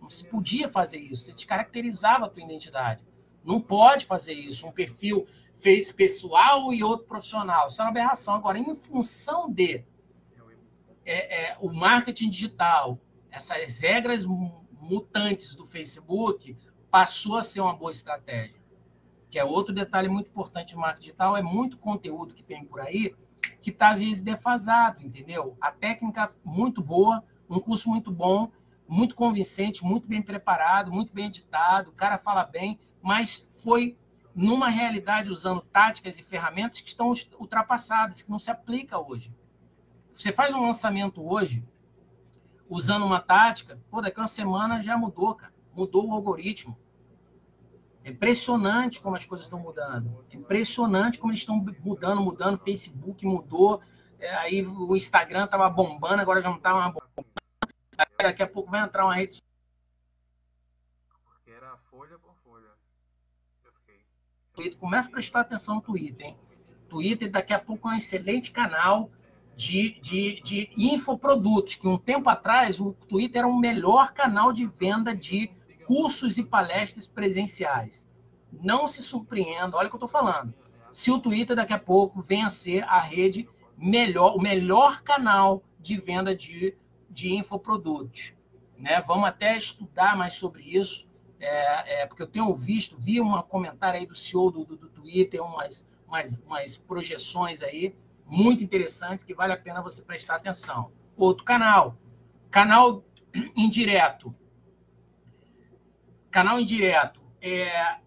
Não se podia fazer isso. Você descaracterizava a tua identidade. Não pode fazer isso. Um perfil fez pessoal e outro profissional. Isso é uma aberração. Agora, em função de é, é, o marketing digital, essas regras mutantes do Facebook, passou a ser uma boa estratégia. Que é outro detalhe muito importante do marketing digital, é muito conteúdo que tem por aí que está, às vezes, defasado, entendeu? A técnica muito boa, um curso muito bom, muito convincente, muito bem preparado, muito bem editado, o cara fala bem, mas foi numa realidade usando táticas e ferramentas que estão ultrapassadas, que não se aplica hoje. Você faz um lançamento hoje, usando uma tática, pô, daqui a uma semana já mudou, cara. Mudou o algoritmo. É impressionante como as coisas estão mudando. É impressionante como eles estão mudando, mudando. Facebook mudou. É, aí o Instagram estava bombando, agora já não está mais bombando. Aí daqui a pouco vai entrar uma rede social. Porque era folha por folha. Eu fiquei. Começa a prestar atenção no Twitter, hein? Twitter daqui a pouco é um excelente canal de, de, de infoprodutos, que um tempo atrás o Twitter era o melhor canal de venda de cursos e palestras presenciais. Não se surpreenda, olha o que eu estou falando. Se o Twitter daqui a pouco vem a ser a rede melhor, o melhor canal de venda de, de infoprodutos. Né? Vamos até estudar mais sobre isso, é, é, porque eu tenho visto, vi um comentário aí do C E O do, do, do Twitter, umas, umas, umas projeções aí, muito interessantes, que vale a pena você prestar atenção. Outro canal, canal indireto. Canal indireto é,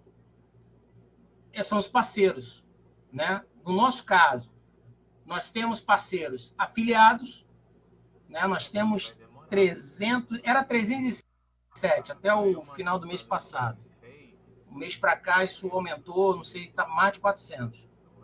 é, são os parceiros. Né? No nosso caso, nós temos parceiros afiliados, né? Nós temos trezentos, era trezentos e sete até o final do mês passado. Um mês para cá isso aumentou, não sei, está mais de quatrocentos.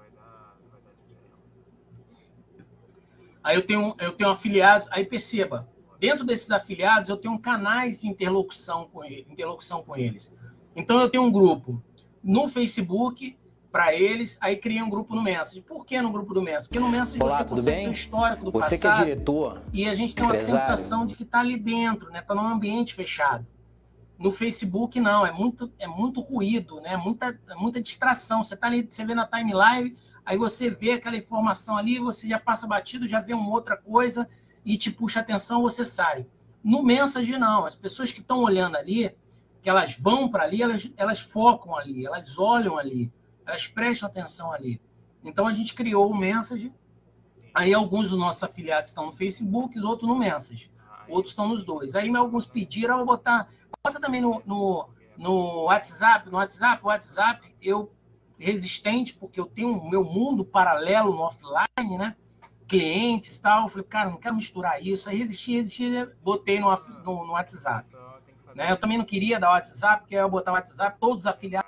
Aí eu tenho, eu tenho afiliados, aí perceba, dentro desses afiliados eu tenho canais de interlocução com, ele, interlocução com eles. Então eu tenho um grupo no Facebook para eles, aí cria um grupo no Messenger. Por que no grupo do Messenger? Porque no Messenger Olá, você tudo consegue bem? ter o histórico do você passado. Que é diretor, e a gente tem uma empresário. sensação de que está ali dentro, né? Está num ambiente fechado. No Facebook, não, é muito, é muito ruído, né? Muita, muita distração. Você tá ali, você vê na timeline, aí você vê aquela informação ali, você já passa batido, já vê uma outra coisa e te puxa atenção, você sai. No Messenger, não. As pessoas que estão olhando ali, que elas vão para ali, elas, elas focam ali, elas olham ali, elas prestam atenção ali. Então, a gente criou o Messenger. Aí, alguns dos nossos afiliados estão no Facebook, os outros no Messenger. Outros estão nos dois. Aí, alguns pediram, eu vou botar... Bota também no, no, no WhatsApp. No WhatsApp, o WhatsApp, eu resistente, porque eu tenho o meu mundo paralelo no offline, né? Clientes e tal. Eu falei, cara, não quero misturar isso. Aí resisti, resisti, botei no, no, no WhatsApp. Né? Eu também não queria dar o WhatsApp, porque eu ia botar o WhatsApp, todos os afiliados.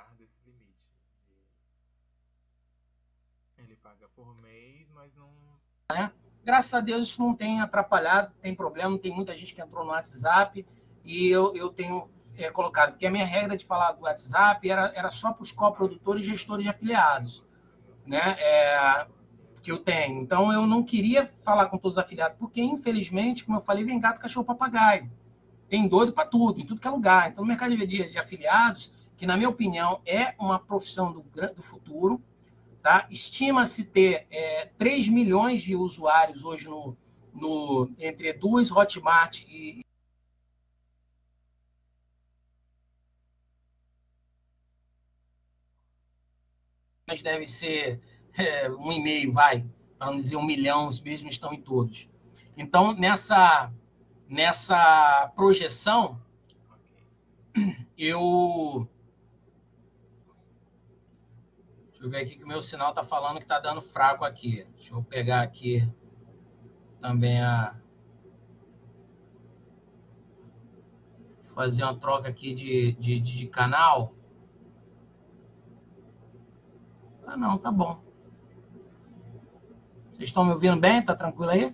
Ele paga por mês, mas não... Né? Graças a Deus isso não tem atrapalhado, tem problema, tem muita gente que entrou no WhatsApp e eu, eu tenho é, colocado, porque a minha regra de falar do WhatsApp era, era só para os coprodutores e gestores de afiliados, né? É, que eu tenho. Então eu não queria falar com todos os afiliados, porque infelizmente, como eu falei, vem gato, cachorro, papagaio. Tem doido para tudo, em tudo que é lugar. Então o mercado de, de afiliados, que na minha opinião é uma profissão do, do futuro, tá? Estima-se ter é, três milhões de usuários hoje no, no, entre duas Hotmart e deve ser é, um e meio, vai, para não dizer um milhão, os mesmos estão em todos. Então, nessa, nessa projeção, eu... Deixa eu ver aqui que o meu sinal está falando que está dando fraco aqui. Deixa eu pegar aqui também a... Fazer uma troca aqui de, de, de canal. Ah, não, tá bom. Vocês estão me ouvindo bem? Tá tranquilo aí?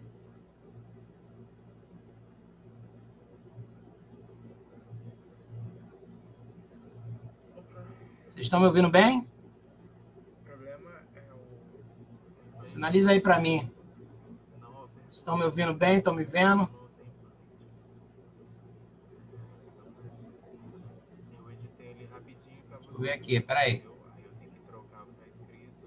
Vocês estão me ouvindo bem? O problema é o... Sinaliza aí para mim. Estão me ouvindo bem? Estão me vendo? Deixa eu ver aqui, peraí. Eu, aí eu tenho que trocar o que tá escrito.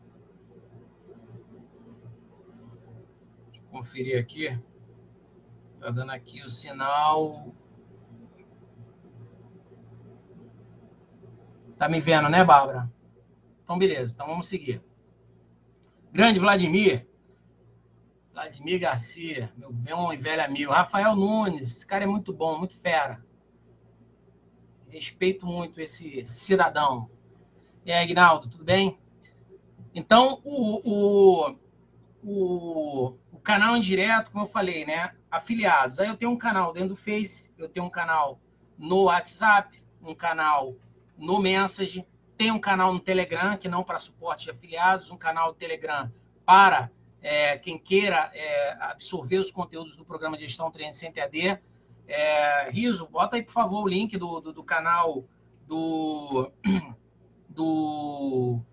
Deixa eu conferir aqui. Tá dando aqui o sinal. Tá me vendo, né, Bárbara? Então, beleza. Então, vamos seguir. Grande Vladimir. Vladimir Garcia, meu bom e velho amigo. Rafael Nunes, esse cara é muito bom, muito fera. Respeito muito esse cidadão. E aí, Aguinaldo, tudo bem? Então, o, o, o, o canal indireto, como eu falei, né? Afiliados. Aí eu tenho um canal dentro do Face, eu tenho um canal no WhatsApp, um canal no Message, tem um canal no Telegram, que não para suporte de afiliados, um canal no Telegram para é, quem queira é, absorver os conteúdos do programa de Gestão trezentos e sessenta A D. É, Riso, bota aí, por favor, o link do, do, do canal do, do,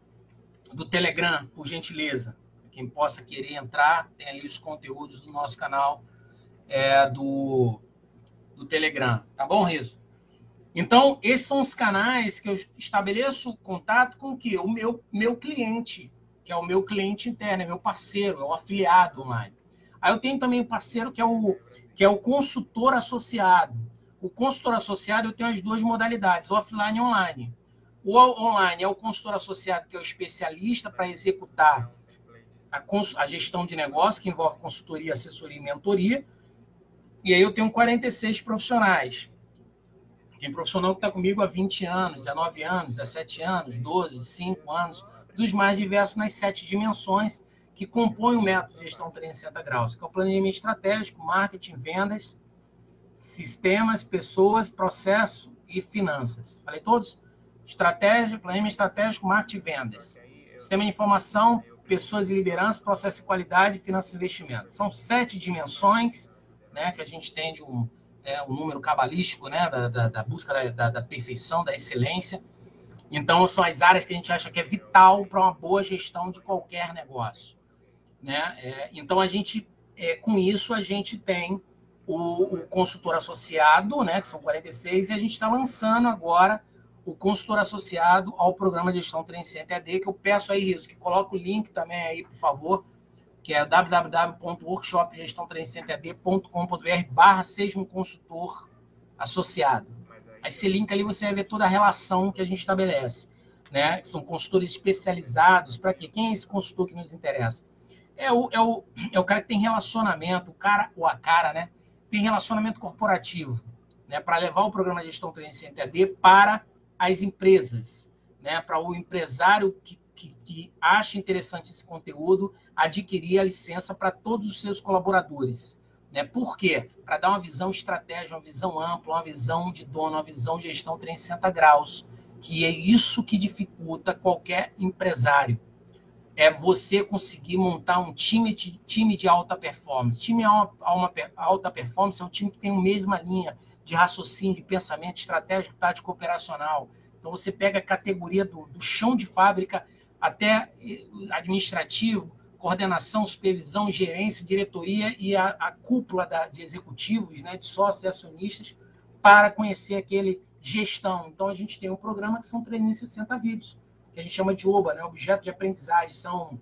do Telegram, por gentileza. Quem possa querer entrar, tem ali os conteúdos do nosso canal é, do, do Telegram. Tá bom, Riso? Então, esses são os canais que eu estabeleço contato com o quê? O meu, meu cliente, que é o meu cliente interno, é meu parceiro, é o afiliado online. Aí eu tenho também um parceiro que é o, que é o consultor associado. O consultor associado eu tenho as duas modalidades, offline e online. O online é o consultor associado, que é o especialista para executar a, a gestão de negócio, que envolve consultoria, assessoria e mentoria. E aí eu tenho quarenta e seis profissionais. Tem profissional que está comigo há vinte anos, dezenove anos, dezessete anos, doze, cinco anos, dos mais diversos nas sete dimensões que compõem o método de gestão trezentos e sessenta graus, que é o planejamento estratégico, marketing, vendas, sistemas, pessoas, processo e finanças. Falei todos? Estratégia, planejamento estratégico, marketing e vendas. Sistema de informação, pessoas e liderança, processo e qualidade, finanças e investimento. São sete dimensões, né, que a gente tem de um, é, um número cabalístico, né, da, da, da busca da, da, da perfeição, da excelência. Então, são as áreas que a gente acha que é vital para uma boa gestão de qualquer negócio. Né? É, então, a gente, é, com isso, a gente tem o, o consultor associado, né, que são quarenta e seis, e a gente está lançando agora o consultor associado ao programa de gestão trezentos e sessenta A D, que eu peço aí, Riso, que coloque o link também aí, por favor, que é w w w ponto workshop gestão trezentos e sessenta A D ponto com ponto b r barra seja um consultor associado. Aí esse link ali você vai ver toda a relação que a gente estabelece, né? São consultores especializados. Para quê? Quem é esse consultor que nos interessa? É o, é, o, é o cara que tem relacionamento, o cara ou a cara, né? Tem relacionamento corporativo, né? Para levar o programa de gestão trezentos e sessenta A D para as empresas, né? Para o empresário que, que, que acha interessante esse conteúdo adquirir a licença para todos os seus colaboradores. Né? Por quê? Para dar uma visão estratégica, uma visão ampla, uma visão de dono, uma visão de gestão trezentos e sessenta graus, que é isso que dificulta qualquer empresário. É você conseguir montar um time de, time de alta performance. Time de alta performance é um time que tem a mesma linha de raciocínio, de pensamento estratégico, tático, operacional. Então, você pega a categoria do, do chão de fábrica até administrativo, coordenação, supervisão, gerência, diretoria e a, a cúpula da, de executivos, né, de sócios e acionistas, para conhecer aquele gestão. Então, a gente tem um programa que são trezentos e sessenta vídeos, que a gente chama de O B A, né, objeto de aprendizagem. São,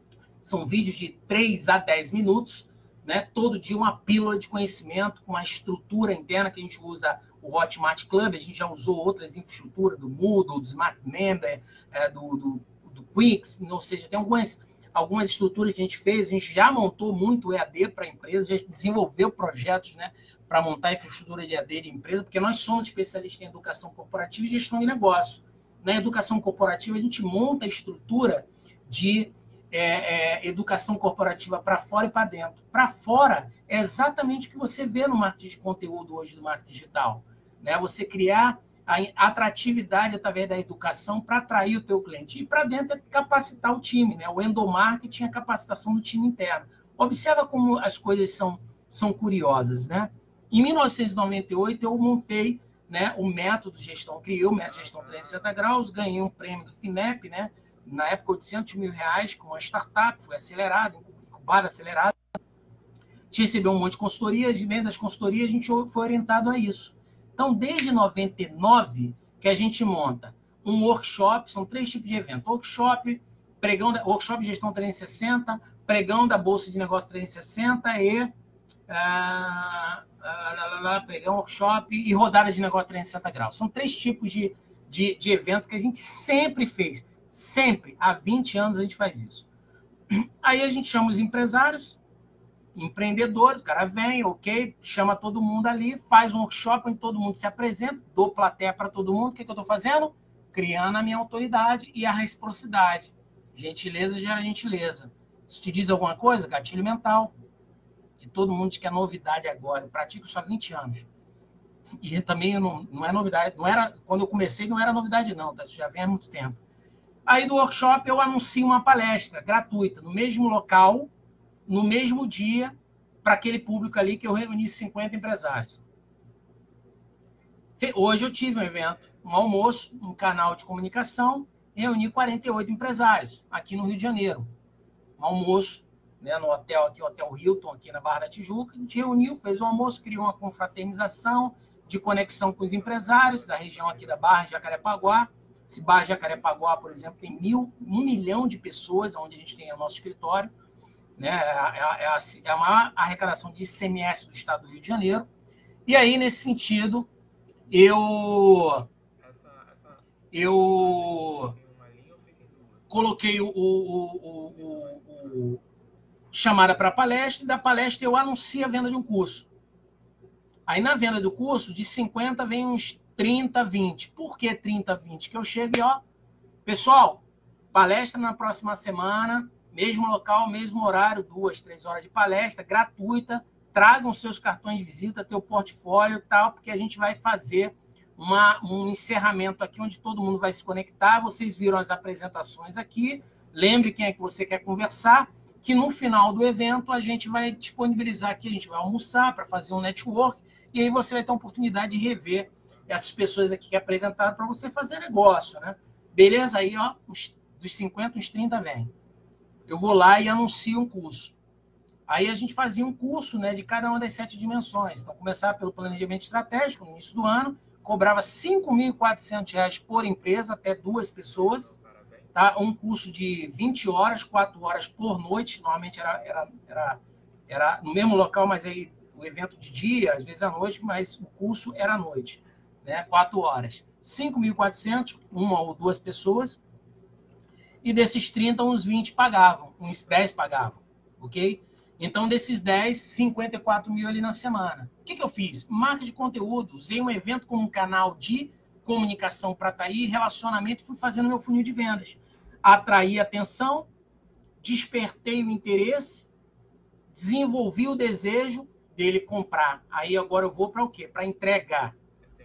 são vídeos de três a dez minutos, né, todo dia uma pílula de conhecimento, com uma estrutura interna que a gente usa o Hotmart Club, a gente já usou outras infraestruturas, do Moodle, do Smart Member, é, do, do, do Quix, ou seja, tem algumas... algumas estruturas que a gente fez, a gente já montou muito E A D para a empresa, já desenvolveu projetos, né, para montar infraestrutura de E A D de empresa, porque nós somos especialistas em educação corporativa e gestão de negócio. Na educação corporativa, a gente monta a estrutura de é, é, educação corporativa para fora e para dentro. Para fora é exatamente o que você vê no marketing de conteúdo hoje do marketing digital. Né? Você criar a atratividade através da educação para atrair o teu cliente. E para dentro é capacitar o time, né? O endomarketing é a capacitação do time interno. Observa como as coisas são, são curiosas, né? Em mil novecentos e noventa e oito, eu montei, né, o método de gestão, criei o método de gestão trezentos e sessenta graus, ganhei um prêmio do FINEP, né? Na época, oitocentos mil reais, com uma startup, foi acelerado, incubado, acelerado. Te recebeu um monte de consultoria, de dentro das consultorias, a gente foi orientado a isso. Então, desde noventa e nove, que a gente monta um workshop, são três tipos de evento. Workshop, pregão da, workshop de gestão trezentos e sessenta, pregão da Bolsa de Negócios trezentos e sessenta e ah, ah, pregão, workshop e rodada de negócio trezentos e sessenta graus. São três tipos de, de, de eventos que a gente sempre fez. Sempre. Há vinte anos a gente faz isso. Aí a gente chama os empresários, empreendedores, o cara vem, ok, chama todo mundo ali, faz um workshop onde todo mundo se apresenta, dou plateia para todo mundo. O que, que eu estou fazendo? Criando a minha autoridade e a reciprocidade. Gentileza gera gentileza. Isso te diz alguma coisa? Gatilho mental. Que todo mundo diz que é novidade agora. Eu pratico isso há vinte anos. E também não, não é novidade. Não era, quando eu comecei, não era novidade, não. Tá? Isso já vem há muito tempo. Aí do workshop eu anuncio uma palestra gratuita, no mesmo local, no mesmo dia, para aquele público ali que eu reuni cinquenta empresários. Hoje eu tive um evento, um almoço, um canal de comunicação, reuni quarenta e oito empresários aqui no Rio de Janeiro. Um almoço, né, no hotel aqui, Hotel Hilton, aqui na Barra da Tijuca. A gente reuniu, fez um almoço, criou uma confraternização de conexão com os empresários da região aqui da Barra de Jacarepaguá. Esse Barra de Jacarepaguá, por exemplo, tem mil, um milhão de pessoas, onde a gente tem o nosso escritório. Né? É, é, é, a, é a maior arrecadação de I C M S do estado do Rio de Janeiro. E aí, nesse sentido, eu, eu coloquei o, o, o, o, o chamada para a palestra, e da palestra eu anuncio a venda de um curso. Aí, na venda do curso, de cinquenta vem uns trinta, vinte. Por que trinta, vinte? Que eu chego e, ó, pessoal, palestra na próxima semana, mesmo local, mesmo horário, duas, três horas de palestra, gratuita. Tragam seus cartões de visita, teu portfólio e tal, porque a gente vai fazer uma, um encerramento aqui, onde todo mundo vai se conectar. Vocês viram as apresentações aqui. Lembre quem é que você quer conversar, que no final do evento a gente vai disponibilizar aqui, a gente vai almoçar para fazer um network, e aí você vai ter a oportunidade de rever essas pessoas aqui que apresentaram para você fazer negócio, né? Beleza? Aí, ó, uns, dos cinquenta, uns trinta vem. Eu vou lá e anuncio um curso. Aí a gente fazia um curso, né, de cada uma das sete dimensões. Então, começava pelo planejamento estratégico, no início do ano, cobrava cinco mil e quatrocentos reais por empresa, até duas pessoas. Tá? Um curso de vinte horas, quatro horas por noite. Normalmente era, era, era, era no mesmo local, mas aí o evento de dia, às vezes à noite, mas o curso era à noite. Né? quatro horas. cinco mil e quatrocentos, uma ou duas pessoas. E desses trinta, uns vinte pagavam, uns dez pagavam. Ok? Então, desses dez, cinquenta e quatro mil ali na semana. O que, que eu fiz? Marca de conteúdo. Usei um evento como um canal de comunicação para atrair relacionamento e fui fazendo meu funil de vendas. Atraí atenção, despertei o interesse, desenvolvi o desejo dele comprar. Aí agora eu vou para o quê? Para entregar.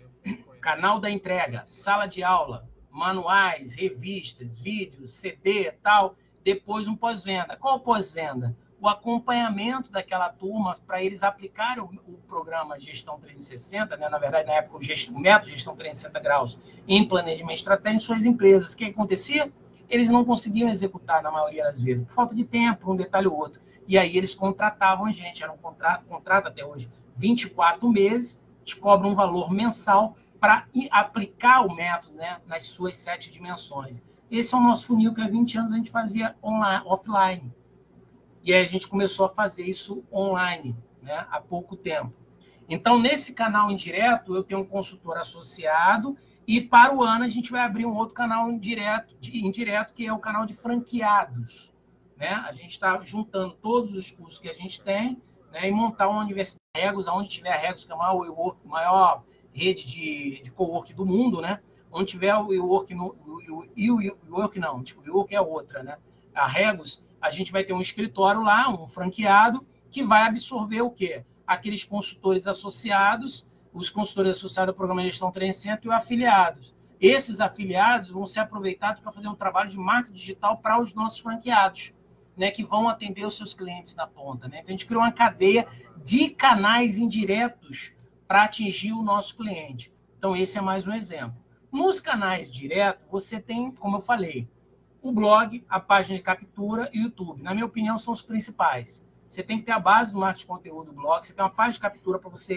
Canal da entrega, sala de aula, manuais, revistas, vídeos, C D e tal. Depois um pós-venda. Qual o pós-venda? O acompanhamento daquela turma para eles aplicarem o, o programa Gestão trezentos e sessenta, né? Na verdade, na época, o, gesto, o método Gestão trezentos e sessenta graus em planejamento estratégico em suas empresas. O que acontecia? Eles não conseguiam executar, na maioria das vezes, por falta de tempo, um detalhe ou outro. E aí eles contratavam a gente, era um contrato, contrato até hoje, vinte e quatro meses, te cobra um valor mensal para aplicar o método, né, nas suas sete dimensões. Esse é o nosso funil que há vinte anos a gente fazia online, offline. E aí a gente começou a fazer isso online, né, há pouco tempo. Então, nesse canal indireto, eu tenho um consultor associado e para o ano a gente vai abrir um outro canal indireto, de, indireto que é o canal de franqueados. Né? A gente está juntando todos os cursos que a gente tem, né, e montar uma universidade de Regos, onde tiver a Regos, que é a maior, maior rede de, de cowork do mundo, né? Onde tiver o WeWork, no, o, o, o, o, não, tipo, o WeWork é outra, né? A Regos, a gente vai ter um escritório lá, um franqueado, que vai absorver o quê? Aqueles consultores associados, os consultores associados ao programa de gestão trezentos e sessenta e os afiliados. Esses afiliados vão ser aproveitados para fazer um trabalho de marketing digital para os nossos franqueados, né, que vão atender os seus clientes na ponta. Né? Então, a gente criou uma cadeia de canais indiretos para atingir o nosso cliente. Então, esse é mais um exemplo. Nos canais diretos, você tem, como eu falei, o blog, a página de captura e o YouTube. Na minha opinião, são os principais. Você tem que ter a base do marketing de conteúdo do blog, você tem uma página de captura para você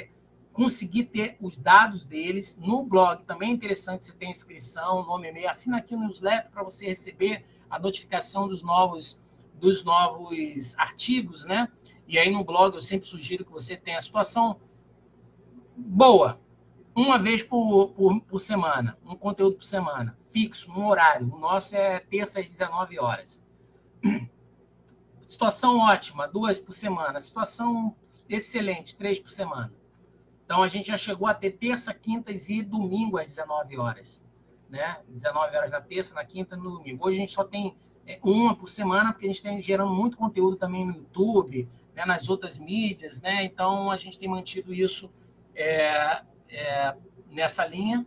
conseguir ter os dados deles no blog. Também é interessante você ter inscrição, nome, e-mail. Assina aqui o newsletter para você receber a notificação dos novos, dos novos artigos, né? E aí no blog eu sempre sugiro que você tenha a situação boa, uma vez por, por, por semana, um conteúdo por semana, fixo, um horário. O nosso é terça às dezenove horas. Situação ótima, duas por semana. Situação excelente, três por semana. Então, a gente já chegou a ter terça, quintas e domingo às dezenove horas. Né? dezenove horas na terça, na quinta e no domingo. Hoje a gente só tem uma por semana, porque a gente está gerando muito conteúdo também no YouTube, né? Nas outras mídias. Né? Então, a gente tem mantido isso é, é, nessa linha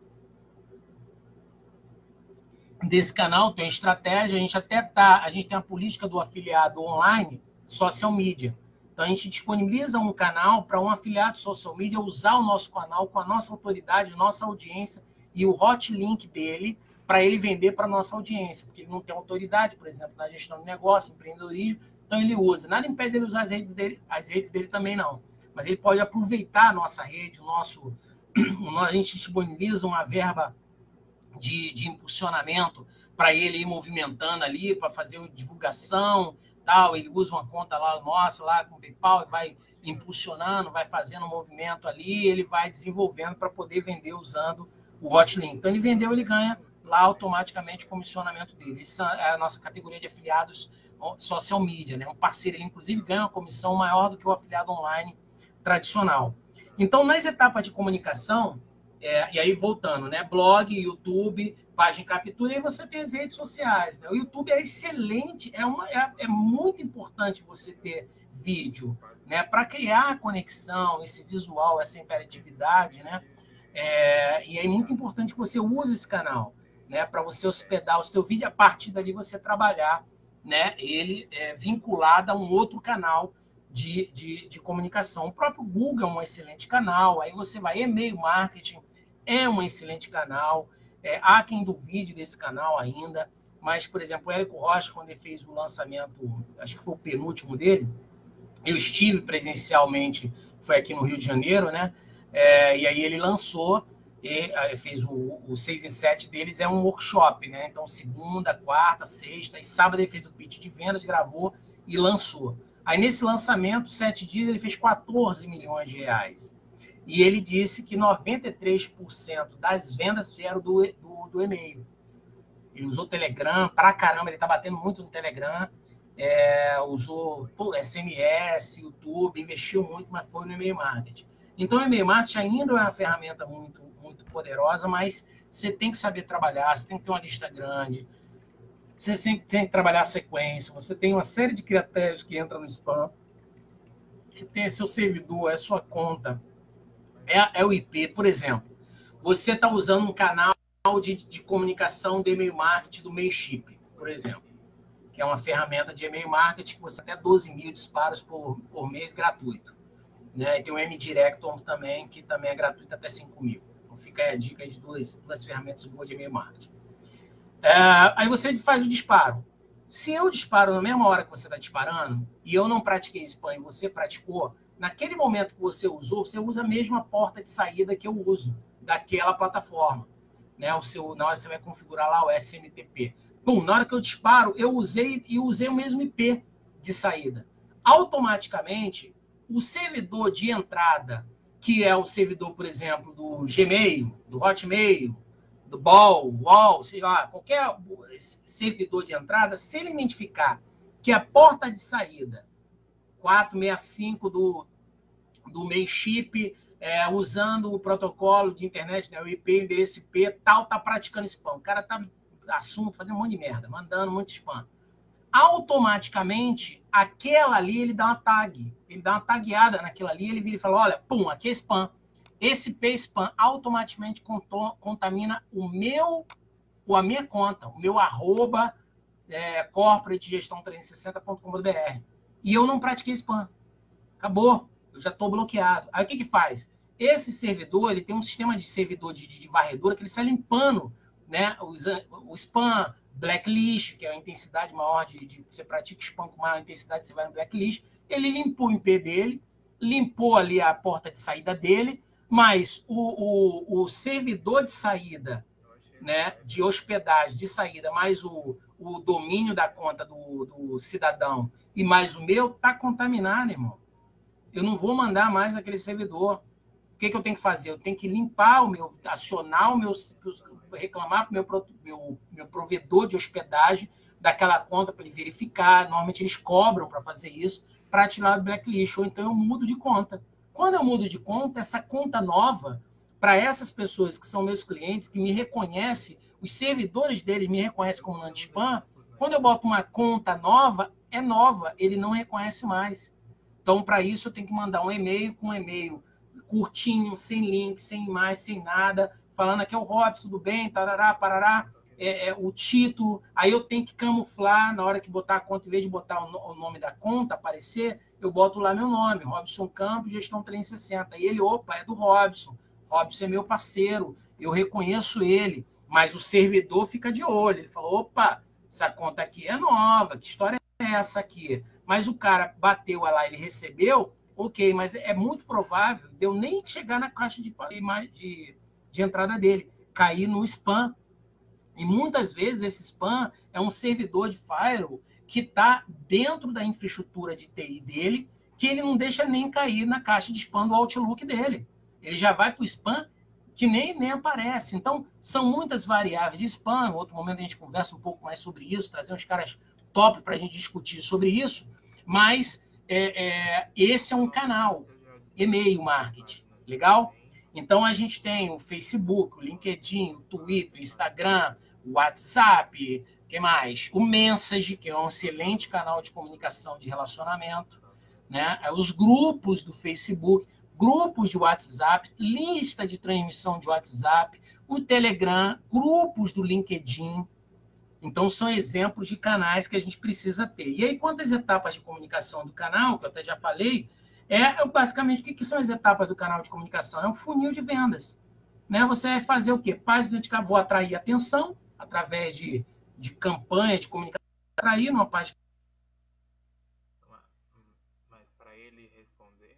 desse canal. Tem estratégia. A gente até tá, a gente tem a política do afiliado online, social media. Então, a gente disponibiliza um canal para um afiliado social media usar o nosso canal com a nossa autoridade, nossa audiência e o hot link dele para ele vender para a nossa audiência, porque ele não tem autoridade, por exemplo, na gestão de negócio, empreendedorismo, então ele usa. Nada impede ele usar as redes dele, as redes dele também não, mas ele pode aproveitar a nossa rede, o nosso, a gente disponibiliza uma verba de, de impulsionamento para ele ir movimentando ali, para fazer divulgação, tal, ele usa uma conta lá nossa, lá com o PayPal, e vai impulsionando, vai fazendo um movimento ali, ele vai desenvolvendo para poder vender usando o Hotlink. Então, ele vendeu, ele ganha lá automaticamente o comissionamento dele. Essa é a nossa categoria de afiliados social media, né? Um parceiro, ele inclusive ganha uma comissão maior do que o afiliado online tradicional. Então, nas etapas de comunicação, é, e aí voltando, né? Blog, YouTube, página captura, e aí você tem as redes sociais. Né? O YouTube é excelente, é, uma, é, é muito importante você ter vídeo, né? Para criar a conexão, esse visual, essa interatividade, né? É, e é muito importante que você use esse canal, né? Para você hospedar o seu vídeo, a partir dali você trabalhar, né? Ele é vinculado a um outro canal de, de, de comunicação. O próprio Google é um excelente canal, aí você vai, e-mail marketing é um excelente canal. É, há quem duvide desse canal ainda, mas, por exemplo, o Érico Rocha, quando ele fez o lançamento, acho que foi o penúltimo dele, eu estive presencialmente, foi aqui no Rio de Janeiro, né? É, e aí ele lançou, e fez o, o seis em sete deles, é um workshop, né? Então, segunda, quarta, sexta e sábado ele fez o pitch de vendas, gravou e lançou. Aí, nesse lançamento, sete dias, ele fez quatorze milhões de reais. E ele disse que noventa e três por cento das vendas vieram do, do, do e-mail. Ele usou Telegram pra caramba, ele tá batendo muito no Telegram, é, usou pô, S M S, YouTube, investiu muito, mas foi no e-mail marketing. Então, o e-mail marketing ainda é uma ferramenta muito, muito poderosa, mas você tem que saber trabalhar, você tem que ter uma lista grande, você tem que trabalhar a sequência, você tem uma série de critérios que entram no spam, você tem seu servidor, é sua conta, é, é o I P, por exemplo. Você está usando um canal de, de comunicação de e-mail marketing do Mailchimp, por exemplo, que é uma ferramenta de e-mail marketing que você tem até doze mil disparos por, por mês gratuito. Né? E tem o M-Director também, que também é gratuito até cinco mil. Então fica aí a dica de duas, duas ferramentas boas de e-mail marketing. É, aí você faz o disparo. Se eu disparo na mesma hora que você está disparando, e eu não pratiquei spam e você praticou, naquele momento que você usou, você usa a mesma porta de saída que eu uso, daquela plataforma. Né? O seu, na hora que você vai configurar lá o S M T P. Bom, na hora que eu disparo, eu usei e usei o mesmo I P de saída. Automaticamente, o servidor de entrada, que é o servidor, por exemplo, do Gmail, do Hotmail, do Ball, Wall, sei lá, qualquer servidor de entrada, se ele identificar que a porta de saída quatrocentos e sessenta e cinco do, do Mailchimp, é, usando o protocolo de internet, né, o I P, endereço I P, tal, tá praticando spam. O cara tá assunto, fazendo um monte de merda, mandando muito spam. Automaticamente, aquela ali, ele dá uma tag. Ele dá uma tagueada naquela ali, ele vira e fala, olha, pum, aqui é spam. Esse I P spam automaticamente contamina o meu, ou a minha conta, o meu arroba é, corporate gestão trezentos e sessenta ponto com ponto b r. E eu não pratiquei spam. Acabou. Eu já estou bloqueado. Aí o que que faz? Esse servidor, ele tem um sistema de servidor de, de varredura que ele sai limpando, né, o, o spam, blacklist, que é a intensidade maior de, de você pratica spam com maior intensidade, você vai no blacklist. Ele limpou o I P dele, limpou ali a porta de saída dele, mas o, o, o servidor de saída, né, de hospedagem, de saída, mais o, o domínio da conta do, do cidadão e mais o meu, está contaminado, irmão. Eu não vou mandar mais aquele servidor. O que, que eu tenho que fazer? Eu tenho que limpar o meu, acionar o meu, reclamar para o meu, meu, meu provedor de hospedagem daquela conta para ele verificar. Normalmente eles cobram para fazer isso, para tirar do blacklist. Ou então eu mudo de conta. Quando eu mudo de conta, essa conta nova, para essas pessoas que são meus clientes, que me reconhecem, os servidores deles me reconhecem como anti-spam, quando eu boto uma conta nova, é nova, ele não reconhece mais. Então, para isso, eu tenho que mandar um e-mail com um e-mail curtinho, sem link, sem imagem, sem nada, falando aqui é o Robson, tudo bem, tarará, parará, é, é, o título. Aí eu tenho que camuflar, na hora que botar a conta, em vez de botar o, o nome da conta, aparecer, eu boto lá meu nome, Robson Campos, Gestão trezentos e sessenta. E ele, opa, é do Robson. Robson é meu parceiro, eu reconheço ele, mas o servidor fica de olho. Ele falou, opa, essa conta aqui é nova, que história é essa aqui? Mas o cara bateu lá, ele recebeu, ok, mas é muito provável de eu nem chegar na caixa de, de, de entrada dele, cair no spam. E muitas vezes esse spam é um servidor de firewall que está dentro da infraestrutura de T I dele, que ele não deixa nem cair na caixa de spam do Outlook dele. Ele já vai para o spam que nem, nem aparece. Então, são muitas variáveis de spam. Em outro momento a gente conversa um pouco mais sobre isso, trazer uns caras top para a gente discutir sobre isso. Mas é, é, esse é um canal, e-mail marketing, legal? Então, a gente tem o Facebook, o LinkedIn, o Twitter, o Instagram, o WhatsApp, o que mais? O Message, que é um excelente canal de comunicação de relacionamento, né? Os grupos do Facebook, grupos de WhatsApp, lista de transmissão de WhatsApp, o Telegram, grupos do LinkedIn. Então, são exemplos de canais que a gente precisa ter. E aí, quantas etapas de comunicação do canal, que eu até já falei, é basicamente o que são as etapas do canal de comunicação? É um funil de vendas. Né? Você vai fazer o quê? Página de vou atrair atenção através de, de campanha de comunicação, atrair numa página. Mas para ele responder?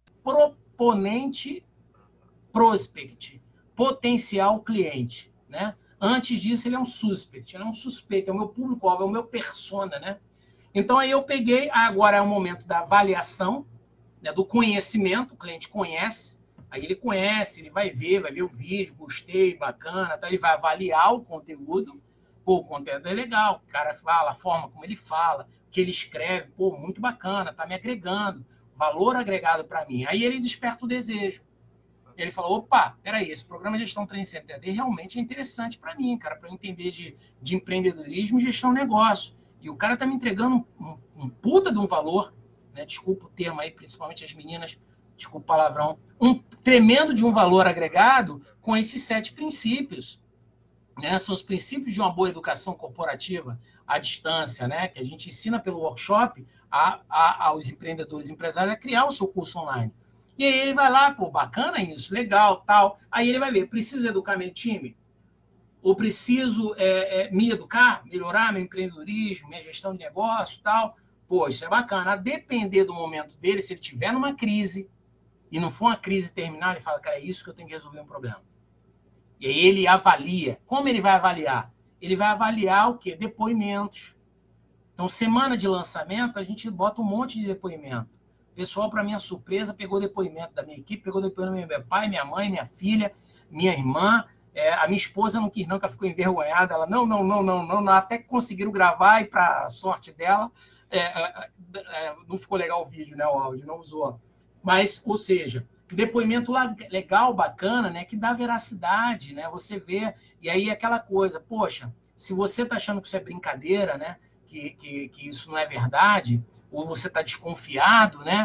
Proponente prospect, potencial cliente, né? Antes disso, ele é um suspect, ele é um suspeito, é o meu público-alvo, é o meu persona, né? Então, aí eu peguei, agora é o momento da avaliação, né, do conhecimento, o cliente conhece, aí ele conhece, ele vai ver, vai ver o vídeo, gostei, bacana, tá? Ele vai avaliar o conteúdo, pô, o conteúdo é legal, o cara fala, a forma como ele fala, o que ele escreve, pô, muito bacana, tá me agregando, valor agregado para mim. Aí ele desperta o desejo. Ele falou, opa, peraí, esse programa de gestão trezentos e sessenta D realmente é interessante para mim, cara, para eu entender de, de empreendedorismo e gestão de negócio. E o cara tá me entregando um, um, um puta de um valor, né? Desculpa o termo aí, principalmente as meninas, desculpa o palavrão, um tremendo de um valor agregado com esses sete princípios. Né? São os princípios de uma boa educação corporativa à distância, né? Que a gente ensina pelo workshop a, a, aos empreendedores e empresários a criar o seu curso online. E aí ele vai lá, pô, bacana isso, legal, tal. Aí ele vai ver, preciso educar meu time? Ou preciso é, é, me educar, melhorar meu empreendedorismo, minha gestão de negócio, tal? Pô, isso é bacana. A depender do momento dele, se ele tiver numa crise, e não for uma crise terminal, ele fala, cara, é isso que eu tenho que resolver um problema. E aí ele avalia. Como ele vai avaliar? Ele vai avaliar o quê? Depoimentos. Então, semana de lançamento, a gente bota um monte de depoimento. O pessoal, para minha surpresa, pegou depoimento da minha equipe, pegou depoimento do meu pai, minha mãe, minha filha, minha irmã. É, a minha esposa não quis não, que ela ficou envergonhada. Ela, não, não, não, não, não, não. Até que conseguiram gravar e, para sorte dela, é, é, é, não ficou legal o vídeo, né, o áudio, não usou. Mas, ou seja, depoimento legal, bacana, né, que dá veracidade, né, você vê. E aí aquela coisa, poxa, se você está achando que isso é brincadeira, né, que, que, que isso não é verdade, ou você está desconfiado, né,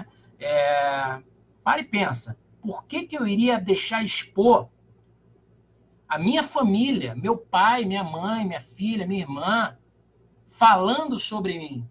é, para e pensa, por que, que eu iria deixar expor a minha família, meu pai, minha mãe, minha filha, minha irmã, falando sobre mim?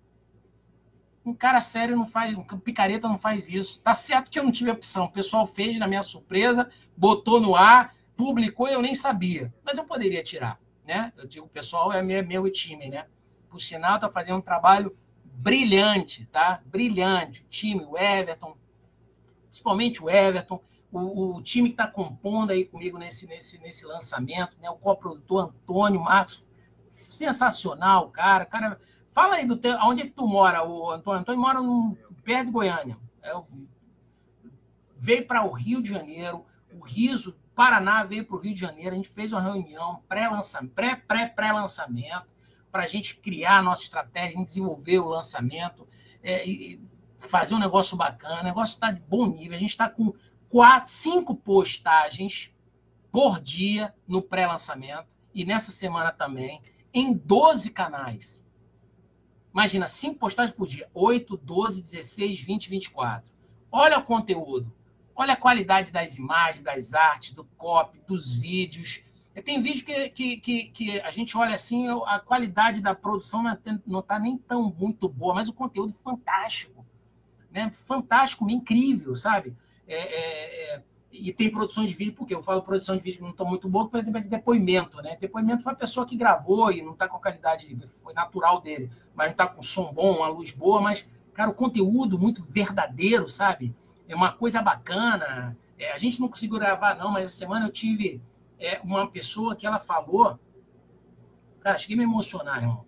Um cara sério não faz, um picareta não faz isso. Tá certo que eu não tive opção. O pessoal fez na minha surpresa, botou no ar, publicou e eu nem sabia. Mas eu poderia tirar, né? Eu digo, o pessoal é meu, meu time, né? Por sinal, tá fazendo um trabalho brilhante, tá? Brilhante. O time, o Everton, principalmente o Everton. o, o time que está compondo aí comigo nesse, nesse, nesse lançamento, né? O coprodutor Antônio Marcos, sensacional, cara. cara fala aí do teu, onde é que tu mora, o Antônio? Antônio mora no, perto de Goiânia. É, veio para o Rio de Janeiro, o Riso, Paraná veio para o Rio de Janeiro, a gente fez uma reunião pré-lançamento, pré-pré-pré-lançamento, para a gente criar a nossa estratégia, desenvolver o lançamento, é, e fazer um negócio bacana. O negócio está de bom nível. A gente está com quatro, cinco postagens por dia no pré-lançamento, e nessa semana também, em doze canais. Imagina, cinco postagens por dia, oito, doze, dezesseis, vinte, vinte e quatro. Olha o conteúdo, olha a qualidade das imagens, das artes, do copy, dos vídeos. Tem vídeo que, que, que, que a gente olha assim, a qualidade da produção não está nem tão muito boa, mas o conteúdo é fantástico, né? Fantástico, incrível, sabe? É, é, é, e tem produção de vídeo, porque eu falo produção de vídeo que não está muito boa, por exemplo, é de depoimento, né? Depoimento foi a pessoa que gravou e não está com a qualidade, foi natural dele, mas não está com som bom, uma luz boa, mas, cara, o conteúdo muito verdadeiro, sabe? É uma coisa bacana. É, a gente não conseguiu gravar, não, mas essa semana eu tive é, uma pessoa que ela falou... Cara, cheguei a me emocionar, irmão.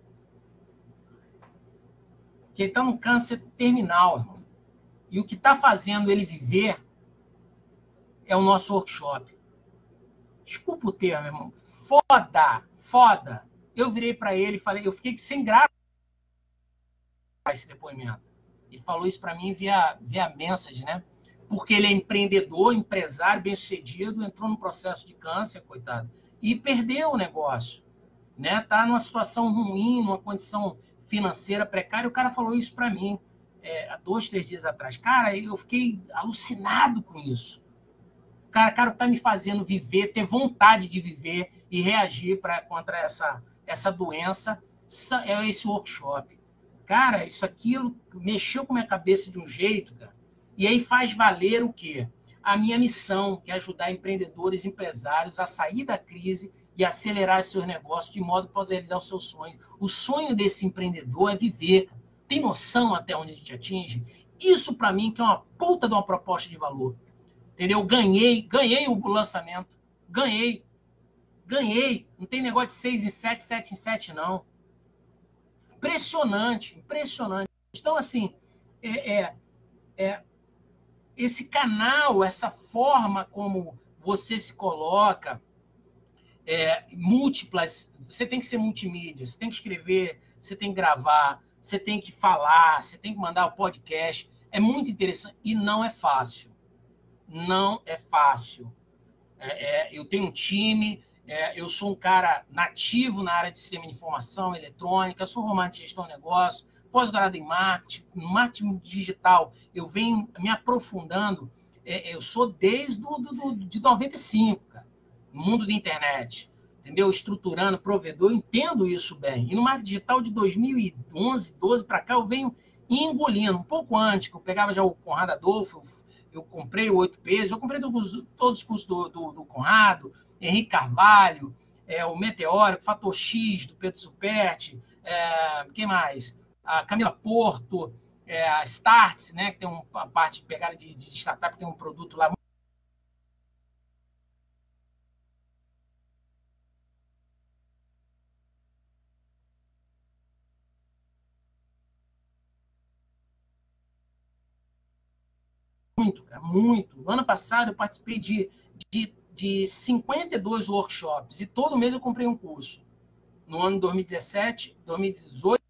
Que ele está num câncer terminal, irmão. E o que está fazendo ele viver é o nosso workshop. Desculpa o termo, irmão. Foda, foda. Eu virei para ele e falei, eu fiquei sem graça esse depoimento. Ele falou isso para mim via, via mensagem, né? Porque ele é empreendedor, empresário, bem-sucedido, entrou num processo de câncer, coitado, e perdeu o negócio, né? Tá numa situação ruim, numa condição financeira precária. O cara falou isso para mim é, há dois, três dias atrás. Cara, eu fiquei alucinado com isso. O cara, cara tá me fazendo viver, ter vontade de viver e reagir pra, contra essa, essa doença. É esse workshop. Cara, isso aquilo mexeu com a minha cabeça de um jeito, cara. E aí faz valer o quê? A minha missão, que é ajudar empreendedores, empresários a sair da crise e acelerar seus negócios de modo que possa realizar os seus sonhos. O sonho desse empreendedor é viver. Tem noção até onde a gente atinge? Isso, para mim, que é uma puta de uma proposta de valor. Entendeu? Ganhei, ganhei o lançamento. Ganhei. Ganhei. Não tem negócio de seis em sete, sete em sete, não. Impressionante, impressionante. Então, assim, é, é, é, esse canal, essa forma como você se coloca, é, múltiplas, você tem que ser multimídia, você tem que escrever, você tem que gravar, você tem que falar, você tem que mandar o podcast. É muito interessante e não é fácil. Não é fácil. É, é, eu tenho um time... É, eu sou um cara nativo na área de sistema de informação, eletrônica, sou formado em gestão de negócio, pós-graduado em marketing, marketing digital. Eu venho me aprofundando, é, eu sou desde do, do, do, de noventa e cinco, cara, no mundo da internet, entendeu? Estruturando, provedor, eu entendo isso bem. E no marketing digital de dois mil e onze, doze para cá, eu venho engolindo. Um pouco antes, que eu pegava já o Conrado Adolfo, eu, eu comprei o oito P's, eu comprei todos, todos os cursos do, do, do Conrado, Henrique Carvalho, é, o Meteórico, Fator X, do Pedro Superti, é, quem mais? A Camila Porto, é, a Startse, né, que tem uma parte de pegada de, de startup, que tem um produto lá. Muito, cara, muito. No ano passado eu participei de, de de cinquenta e dois workshops, e todo mês eu comprei um curso. No ano de dois mil e dezessete, dois mil e dezoito,